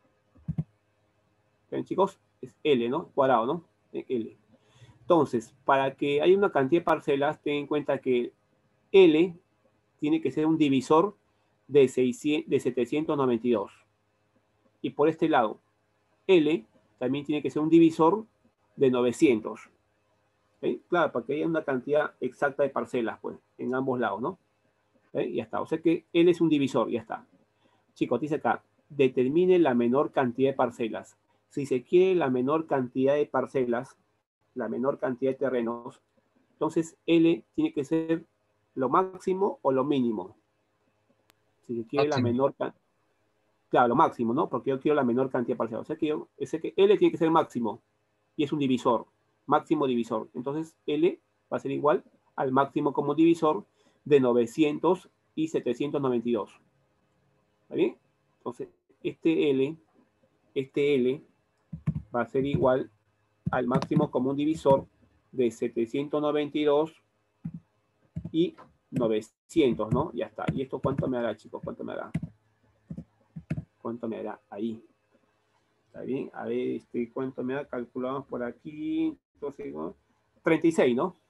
¿Ven, chicos? Es L, ¿no? Cuadrado, ¿no? Eh, L. Entonces, para que haya una cantidad de parcelas, ten en cuenta que L tiene que ser un divisor de, seiscientos, de setecientos noventa y dos. Y por este lado, L también tiene que ser un divisor de novecientos. ¿Sí? Claro, para que haya una cantidad exacta de parcelas, pues, en ambos lados, ¿no? ¿Sí? Ya está. O sea que L es un divisor, ya está. Chicos, dice acá, determine la menor cantidad de parcelas. Si se quiere la menor cantidad de parcelas, la menor cantidad de terrenos, entonces L tiene que ser lo máximo o lo mínimo. Si se quiere máximo. La menor cantidad, claro, lo máximo, ¿no? Porque yo quiero la menor cantidad de parcelas. O sea que, yo, sé que L tiene que ser máximo y es un divisor, máximo divisor. Entonces L va a ser igual al máximo como divisor de novecientos y setecientos noventa y dos. ¿Está bien? Entonces, este L, este L va a ser igual al máximo común divisor de setecientos noventa y dos y novecientos, ¿no? Ya está. ¿Y esto cuánto me hará, chicos? ¿Cuánto me hará? ¿Cuánto me hará? Ahí. ¿Está bien? A ver, este, ¿cuánto me da? Calculamos por aquí. Entonces, ¿no? treinta y seis, ¿no?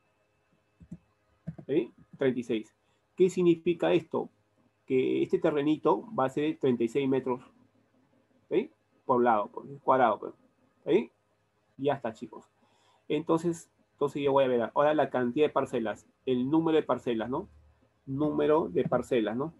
¿Sí? treinta y seis. ¿Qué significa esto? Que este terrenito va a ser treinta y seis metros, ¿sí? Por lado, por cuadrado, ¿sí? Ya está, chicos. Entonces, entonces yo voy a ver ahora la cantidad de parcelas, el número de parcelas, ¿no? Número de parcelas, ¿no?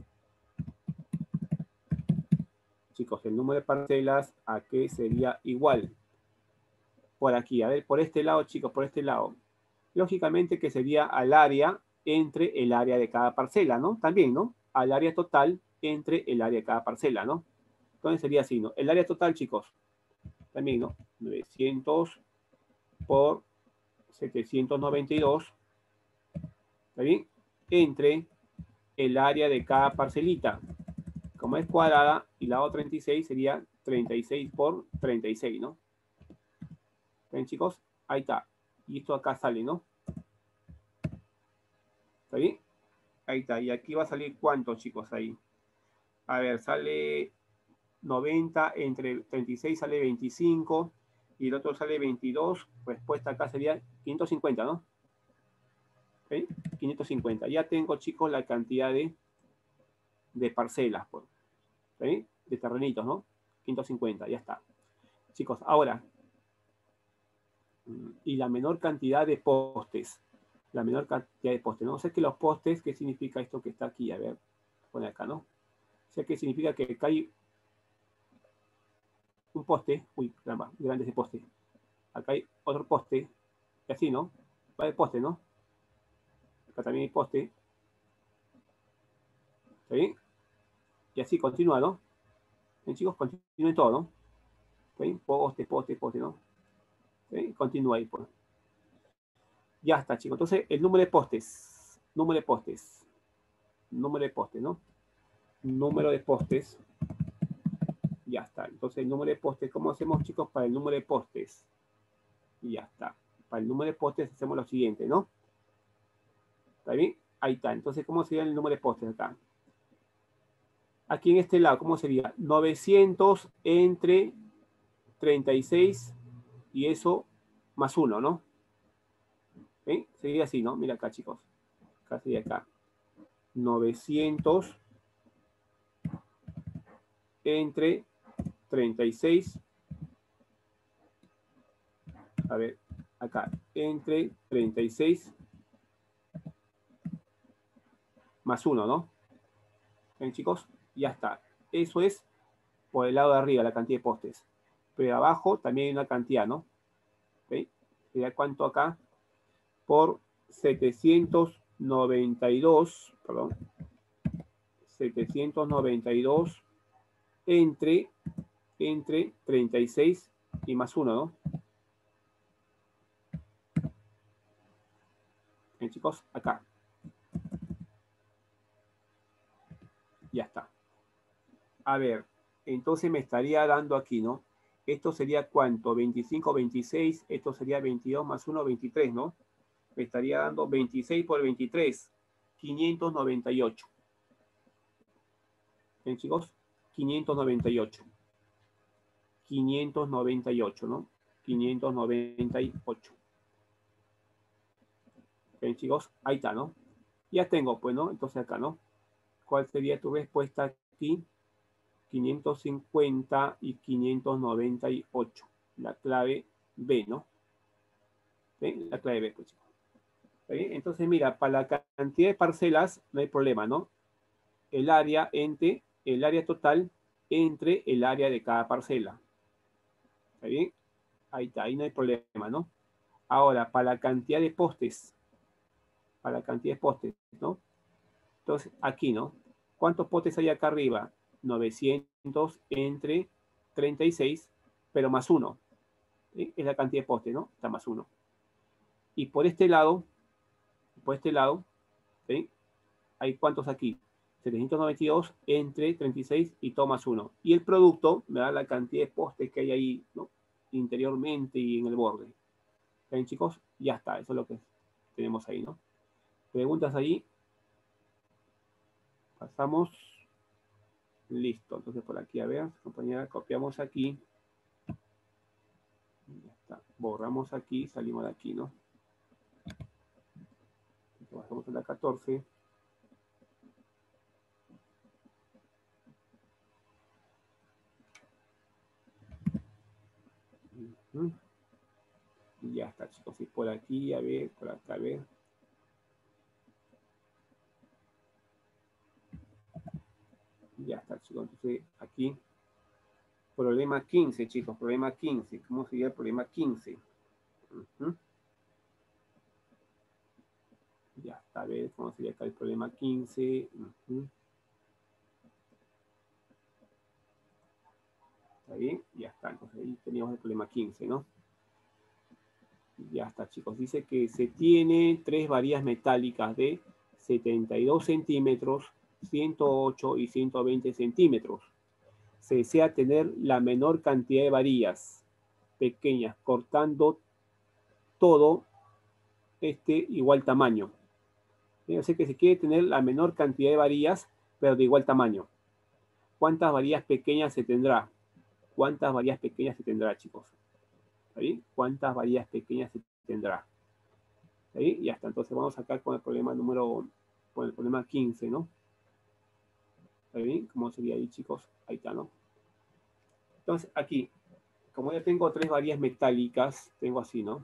Chicos, el número de parcelas, ¿a qué sería igual? Por aquí, a ver, por este lado, chicos, por este lado. Lógicamente que sería al área entre el área de cada parcela, ¿no? También, ¿no? Al área total entre el área de cada parcela, ¿no? Entonces sería así, ¿no? El área total, chicos, también, ¿no? novecientos por setecientos noventa y dos, ¿está bien? Entre el área de cada parcelita. Como es cuadrada y la otra treinta y seis sería treinta y seis por treinta y seis, ¿no? ¿Ven, chicos? Ahí está. Y esto acá sale, ¿no? ¿Está bien? Ahí está. Y aquí va a salir ¿cuánto, chicos? Ahí. A ver, sale noventa, entre treinta y seis sale veinticinco y el otro sale veintidós. Respuesta acá sería quinientos cincuenta, ¿no? ¿Sí? quinientos cincuenta. Ya tengo, chicos, la cantidad de, de parcelas, pues. ¿Sí? De terrenitos, ¿no? quinientos cincuenta, ya está. Chicos, ahora, y la menor cantidad de postes. La menor cantidad de postes. No sé qué los postes, ¿qué significa esto que está aquí? A ver, pone acá, ¿no? Sé que significa que acá hay un poste. Uy, caramba, grande ese poste. Acá hay otro poste. Y así, ¿no? Va de poste, ¿no? Acá también hay poste. ¿Está bien? Y así continúa, ¿no? Bien, chicos, continúen todo, ¿no? ¿Está bien? Poste, poste, poste, ¿no? ¿Está bien? Continúa ahí, pues. Ya está, chicos. Entonces, el número de postes. Número de postes. Número de postes, ¿no? Número de postes. Ya está. Entonces, el número de postes, ¿cómo hacemos, chicos, para el número de postes? Y ya está. Para el número de postes hacemos lo siguiente, ¿no? ¿Está bien? Ahí está. Entonces, ¿cómo sería el número de postes acá? Aquí en este lado, ¿cómo sería? novecientos entre treinta y seis y eso más uno, ¿no? ¿Sí? Sería así, ¿no? Mira acá, chicos. Acá sería acá. novecientos entre treinta y seis. A ver, acá. Entre treinta y seis más uno, ¿no? ¿Ven, chicos? Ya está. Eso es por el lado de arriba, la cantidad de postes. Pero abajo también hay una cantidad, ¿no? ¿Sí? ¿Sería cuánto acá? Por setecientos noventa y dos, perdón, setecientos noventa y dos entre, entre treinta y seis y más uno, ¿no? Bien, chicos, acá. Ya está. A ver, entonces me estaría dando aquí, ¿no? Esto sería ¿cuánto? veinticinco, veintiséis, esto sería veintidós más uno, veintitrés, ¿no? Me estaría dando veintiséis por veintitrés, quinientos noventa y ocho. Bien, chicos, quinientos noventa y ocho. quinientos noventa y ocho, ¿no? quinientos noventa y ocho. Bien, chicos, ahí está, ¿no? Ya tengo, pues, ¿no? Entonces acá, ¿no? ¿Cuál sería tu respuesta aquí? quinientos cincuenta y quinientos noventa y ocho. La clave B, ¿no? ¿Sí? La clave B, pues, chicos. ¿Sí? Entonces, mira, para la cantidad de parcelas no hay problema, ¿no? El área entre, el área total entre el área de cada parcela. ¿Está bien? Ahí está, ahí no hay problema, ¿no? Ahora, para la cantidad de postes, para la cantidad de postes, ¿no? Entonces, aquí, ¿no? ¿Cuántos postes hay acá arriba? novecientos entre treinta y seis, pero más uno. ¿Sí? Es la cantidad de postes, ¿no? Está más uno. Y por este lado, por este lado, ¿sí? Hay cuántos aquí? setecientos noventa y dos entre treinta y seis y todo más uno. Y el producto me da la cantidad de postes que hay ahí, ¿no? Interiormente y en el borde. ¿Ven, chicos? Ya está, eso es lo que tenemos ahí, ¿no? Preguntas ahí. Pasamos. Listo. Entonces por aquí, a ver, compañera, copiamos aquí. Ya está. Borramos aquí, salimos de aquí, ¿no? Entonces, bajamos a la catorce. Uh-huh. Y ya está, chicos. Y por aquí, a ver, por acá, a ver. Ya está, chicos. Entonces, aquí. Problema quince, chicos. Problema quince. ¿Cómo sería el problema quince? Uh-huh. Ya está, a ver cómo sería acá el problema quince. Uh-huh. ¿Está bien? Ya está. Entonces ahí teníamos el problema quince, ¿no? Ya está, chicos. Dice que se tiene tres varillas metálicas de setenta y dos centímetros, ciento ocho y ciento veinte centímetros. Se desea tener la menor cantidad de varillas pequeñas, cortando todo este igual tamaño. O sea que se quiere tener la menor cantidad de varillas, pero de igual tamaño. ¿Cuántas varillas pequeñas se tendrá? ¿Cuántas varillas pequeñas se tendrá, chicos? ¿Está bien? ¿Cuántas varillas pequeñas se tendrá? ¿Está bien? Y hasta entonces vamos acá con el problema número, con el problema quince, ¿no? ¿Está bien? ¿Cómo sería ahí, chicos? Ahí está, ¿no? Entonces, aquí, como ya tengo tres varillas metálicas, tengo así, ¿no?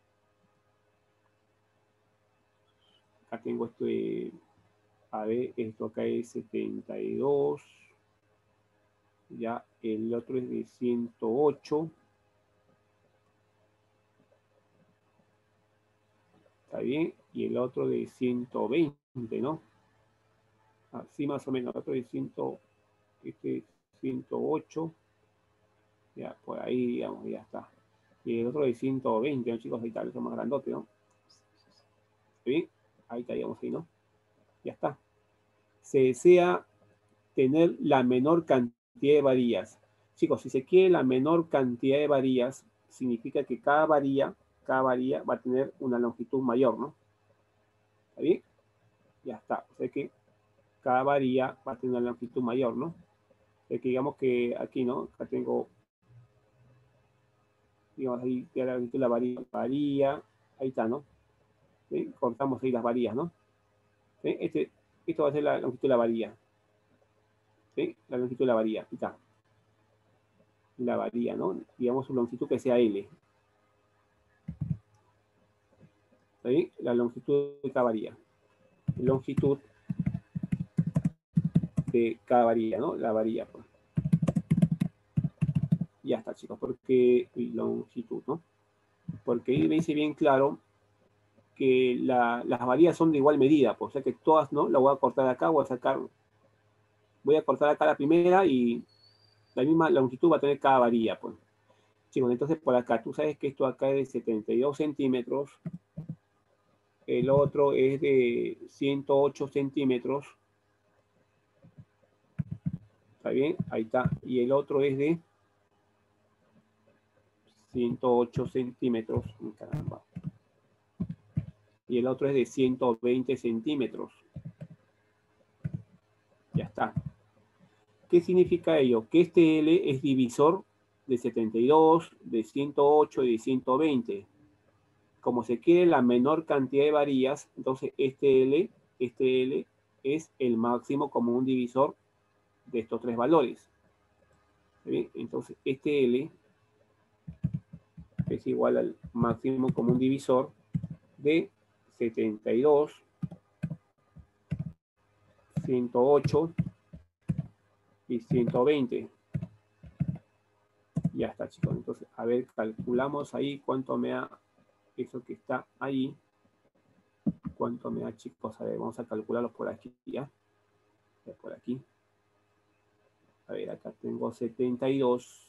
Acá tengo esto de, a ver, esto acá es setenta y dos, ya el otro es de ciento ocho, está bien, y el otro de ciento veinte, ¿no? Así más o menos, el otro de cien, este es ciento ocho, ya por ahí, digamos, ya está. Y el otro de ciento veinte, ¿no, chicos? Ahí está, eso más grandote, ¿no? ¿Está bien? Ahí estaríamos ahí, ¿no? Ya está. Se desea tener la menor cantidad de varillas. Chicos, si se quiere la menor cantidad de varillas, significa que cada varilla, cada varilla va a tener una longitud mayor, ¿no? ¿Está bien? Ya está. O sea que cada varilla va a tener una longitud mayor, ¿no? O sea que digamos que aquí, ¿no? Acá tengo, digamos ahí, la longitud de la varilla, varilla, ahí está, ¿no? ¿Sí? Cortamos ahí las varillas, ¿no? ¿Sí? Este, esto va a ser la longitud de la varilla. ¿Sí? La longitud de la varilla, aquí está. La varilla, ¿no? Digamos su longitud que sea L. ¿Está bien? La longitud de cada varilla. Longitud de cada varilla, ¿no? La varilla, pues. Ya está, chicos, porque longitud, ¿no? Porque ahí me dice bien claro que la, las varillas son de igual medida, pues, o sea que todas, ¿no? La voy a cortar acá, voy a sacar, voy a cortar acá la primera y la misma longitud va a tener cada varilla, pues. Chicos, entonces por acá, tú sabes que esto acá es de setenta y dos centímetros, el otro es de ciento ocho centímetros, ¿está bien? Ahí está, y el otro es de ciento ocho centímetros, caramba. Y el otro es de ciento veinte centímetros. Ya está. ¿Qué significa ello? Que este L es divisor de setenta y dos, de ciento ocho y de ciento veinte. Como se quiere la menor cantidad de varillas, entonces este L, este L es el máximo común divisor de estos tres valores. ¿Bien? Entonces este L es igual al máximo común divisor de setenta y dos, ciento ocho y ciento veinte. Ya está, chicos. Entonces, a ver, calculamos ahí cuánto me da eso que está ahí. ¿Cuánto me da, chicos? A ver, vamos a calcularlo por aquí, ¿ya? Por aquí. A ver, acá tengo setenta y dos.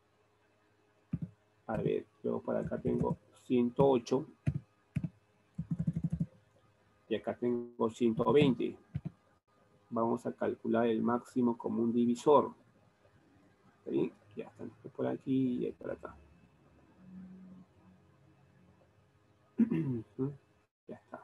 A ver, luego por acá tengo ciento ocho. Y acá tengo ciento veinte. Vamos a calcular el máximo común divisor. ¿Sí? Ya están por aquí y por acá. Ya está.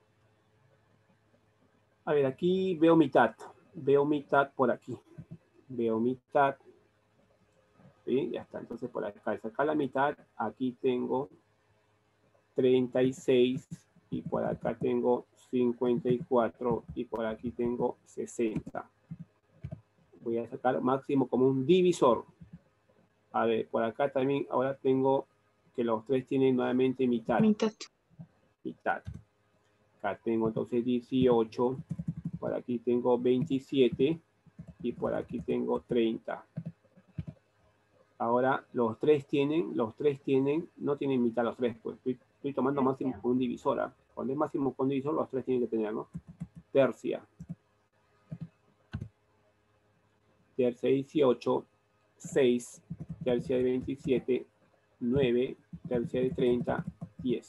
A ver, aquí veo mitad. Veo mitad por aquí. Veo mitad. ¿Sí? Ya está. Entonces por acá, al sacar la mitad, aquí tengo treinta y seis y por acá tengo cincuenta y cuatro y por aquí tengo sesenta. Voy a sacar máximo como un divisor. A ver, por acá también ahora tengo que los tres tienen nuevamente mitad. Mitad. Mitad. Acá tengo entonces dieciocho, por aquí tengo veintisiete y por aquí tengo treinta. Ahora los tres tienen, los tres tienen, no tienen mitad los tres, pues estoy, estoy tomando máximo con un divisor. ¿eh? Cuando es máximo con un divisor, los tres tienen que tener, ¿no? Tercia. Tercia dieciocho, seis, tercia de veintisiete, nueve, tercia de treinta, diez.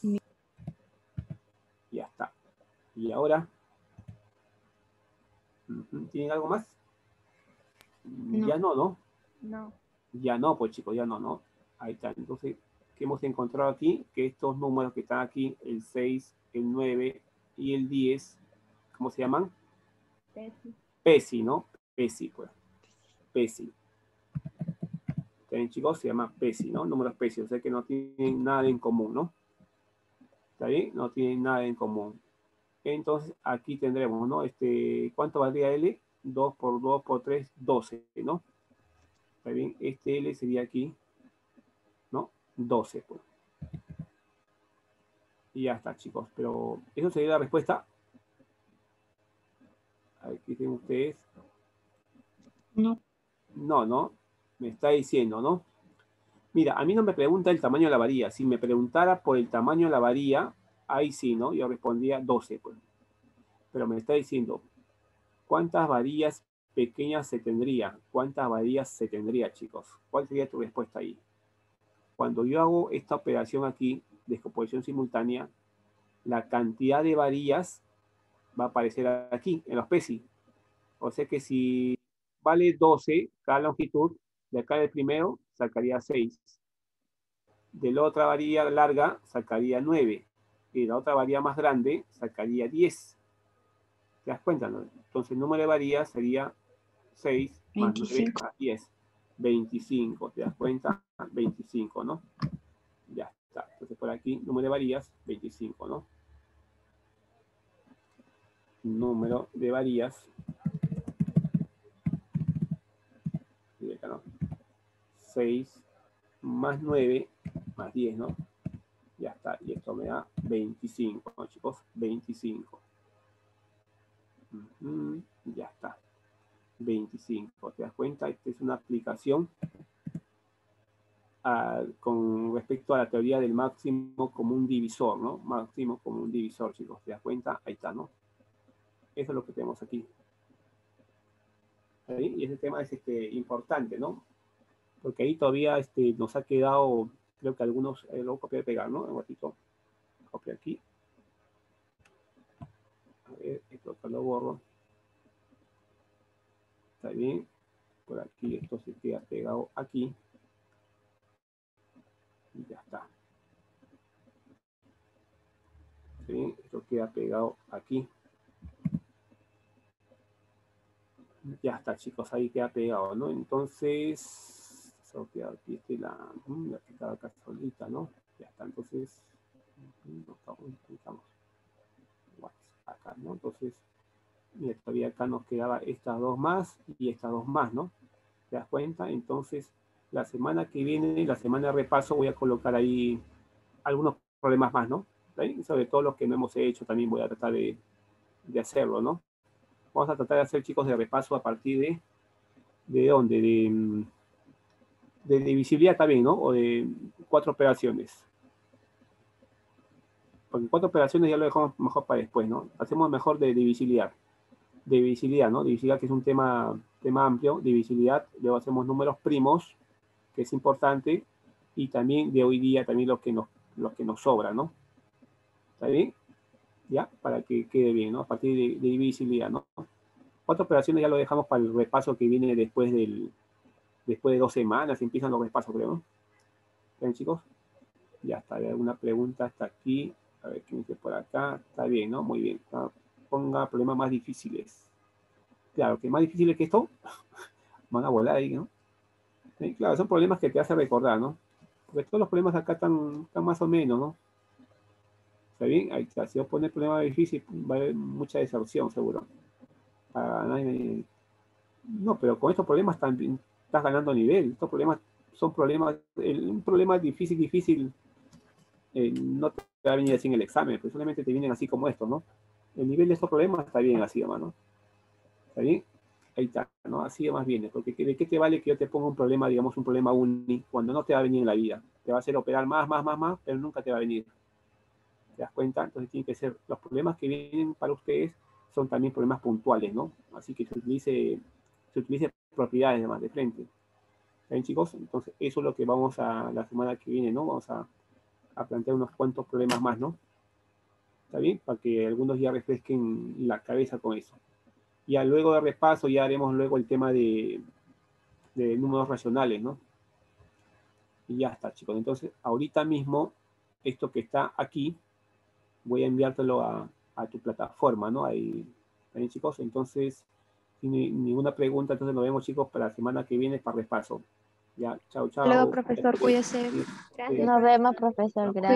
Ya está. Y ahora, ¿tienen algo más? No. Ya no, ¿no? No. Ya no, pues chicos, ya no, ¿no? Ahí está. Entonces, ¿qué hemos encontrado aquí? Que estos números que están aquí, el seis, el nueve y el diez, ¿cómo se llaman? Pesi. Pesi, ¿no? Pesi, pues. Pesi. ¿Está chicos? Se llama Pesi, ¿no? Números Pesi, o sea que no tienen nada en común, ¿no? ¿Está bien? No tienen nada en común. Entonces, aquí tendremos, ¿no? Este, ¿cuánto valdría L? dos por dos por tres, doce, ¿no? ¿Está bien? Este L sería aquí, ¿no? doce, pues. Y ya está, chicos. Pero, ¿eso sería la respuesta? Aquí tienen ustedes. No. No, no. Me está diciendo, ¿no? Mira, a mí no me pregunta el tamaño de la varilla. Si me preguntara por el tamaño de la varilla, ahí sí, ¿no? Yo respondía doce, pues. Pero me está diciendo, ¿cuántas varillas pequeñas se tendría? ¿Cuántas varillas se tendría, chicos? ¿Cuál sería tu respuesta ahí? Cuando yo hago esta operación aquí, descomposición simultánea, la cantidad de varillas va a aparecer aquí, en los Pesi. O sea que si vale doce cada longitud, de acá del primero sacaría seis. De la otra varilla larga sacaría nueve. Y de la otra varilla más grande sacaría diez. ¿Te das cuenta? ¿No? Entonces el número de varillas sería seis más nueve más diez. veinticinco, ¿te das cuenta? veinticinco, ¿no? Ya está. Entonces por aquí, número de varillas, veinticinco, ¿no? Número de varillas. Y acá, ¿no? seis más nueve más diez, ¿no? Ya está. Y esto me da veinticinco, ¿no, chicos? veinticinco. Uh-huh. Ya está. veinticinco. ¿Te das cuenta? Esta es una aplicación a, con respecto a la teoría del máximo común divisor, ¿no? Máximo común divisor, chicos. ¿Te das cuenta? Ahí está, ¿no? Eso es lo que tenemos aquí. ¿Sí? Y ese tema es este, importante, ¿no? Porque ahí todavía este, nos ha quedado, creo que algunos, eh, lo voy a copiar y pegar, ¿no? Un ratito. Copia aquí. A ver, esto acá lo borro. Está bien. Por aquí esto se queda pegado aquí. Y ya está. ¿Sí? Esto queda pegado aquí. Ya está, chicos, ahí queda pegado, ¿no? Entonces, eso queda aquí, este, la, la que queda acá solita, ¿no? Ya está, entonces, no estamos, acá, ¿no? Entonces, mira, todavía acá nos quedaba estas dos más y estas dos más, ¿no? ¿Te das cuenta? Entonces, la semana que viene, la semana de repaso, voy a colocar ahí algunos problemas más, ¿no? ¿Sí? Sobre todo los que no hemos hecho, también voy a tratar de, de hacerlo, ¿no? Vamos a tratar de hacer, chicos, de repaso a partir de, ¿de dónde? De, de divisibilidad también, ¿no? O de cuatro operaciones. Porque cuatro operaciones ya lo dejamos mejor para después, ¿no? Hacemos mejor de divisibilidad. De divisibilidad, ¿no? Divisibilidad que es un tema, tema amplio. Divisibilidad, luego hacemos números primos, que es importante. Y también de hoy día, también lo que nos, lo que nos sobra, ¿no? ¿Está bien? ¿Ya? Para que quede bien, ¿no? A partir de, de divisibilidad, ¿no? Cuatro operaciones ya lo dejamos para el repaso que viene después del, después de dos semanas, empiezan los repasos, creo, ¿no? ¿Ven, chicos? Ya está, hay alguna pregunta hasta aquí. A ver, ¿quién dice por acá? Está bien, ¿no? Muy bien. Ah, ponga problemas más difíciles. Claro, que más difíciles que esto, van a volar ahí, ¿no? Sí, claro, son problemas que te hacen recordar, ¿no? Porque todos los problemas acá están, están más o menos, ¿no? ¿Está bien? Ahí está. Si vos pones problema difícil, va a haber mucha deserción, seguro. Para nadie... No, pero con estos problemas también estás ganando nivel. Estos problemas son problemas... El, un problema difícil, difícil... Eh, no te va a venir así en el examen, pues solamente te vienen así como estos, ¿no? El nivel de estos problemas está bien así, hermano. ¿Está bien? Ahí está, ¿no? Así más bien, porque ¿de qué te vale que yo te ponga un problema, digamos, un problema único, cuando no te va a venir en la vida? Te va a hacer operar más, más, más, más, pero nunca te va a venir. ¿Te das cuenta? Entonces tienen que ser, los problemas que vienen para ustedes son también problemas puntuales, ¿no? Así que se utilice, se utilice propiedades además de frente. ¿Está bien, chicos? Entonces eso es lo que vamos a, la semana que viene, ¿no? Vamos a a plantear unos cuantos problemas más, ¿no? ¿Está bien? Para que algunos ya refresquen la cabeza con eso. Ya luego de repaso ya haremos luego el tema de, de números racionales, ¿no? Y ya está, chicos. Entonces, ahorita mismo, esto que está aquí, voy a enviártelo a, a tu plataforma, ¿no? Ahí, ¿bien, chicos? Entonces, sin ni- ninguna pregunta, entonces nos vemos, chicos, para la semana que viene para repaso. Ya, chao, chao. Luego, profesor, cuídese. Sí, Nos vemos, profesor. Gracias.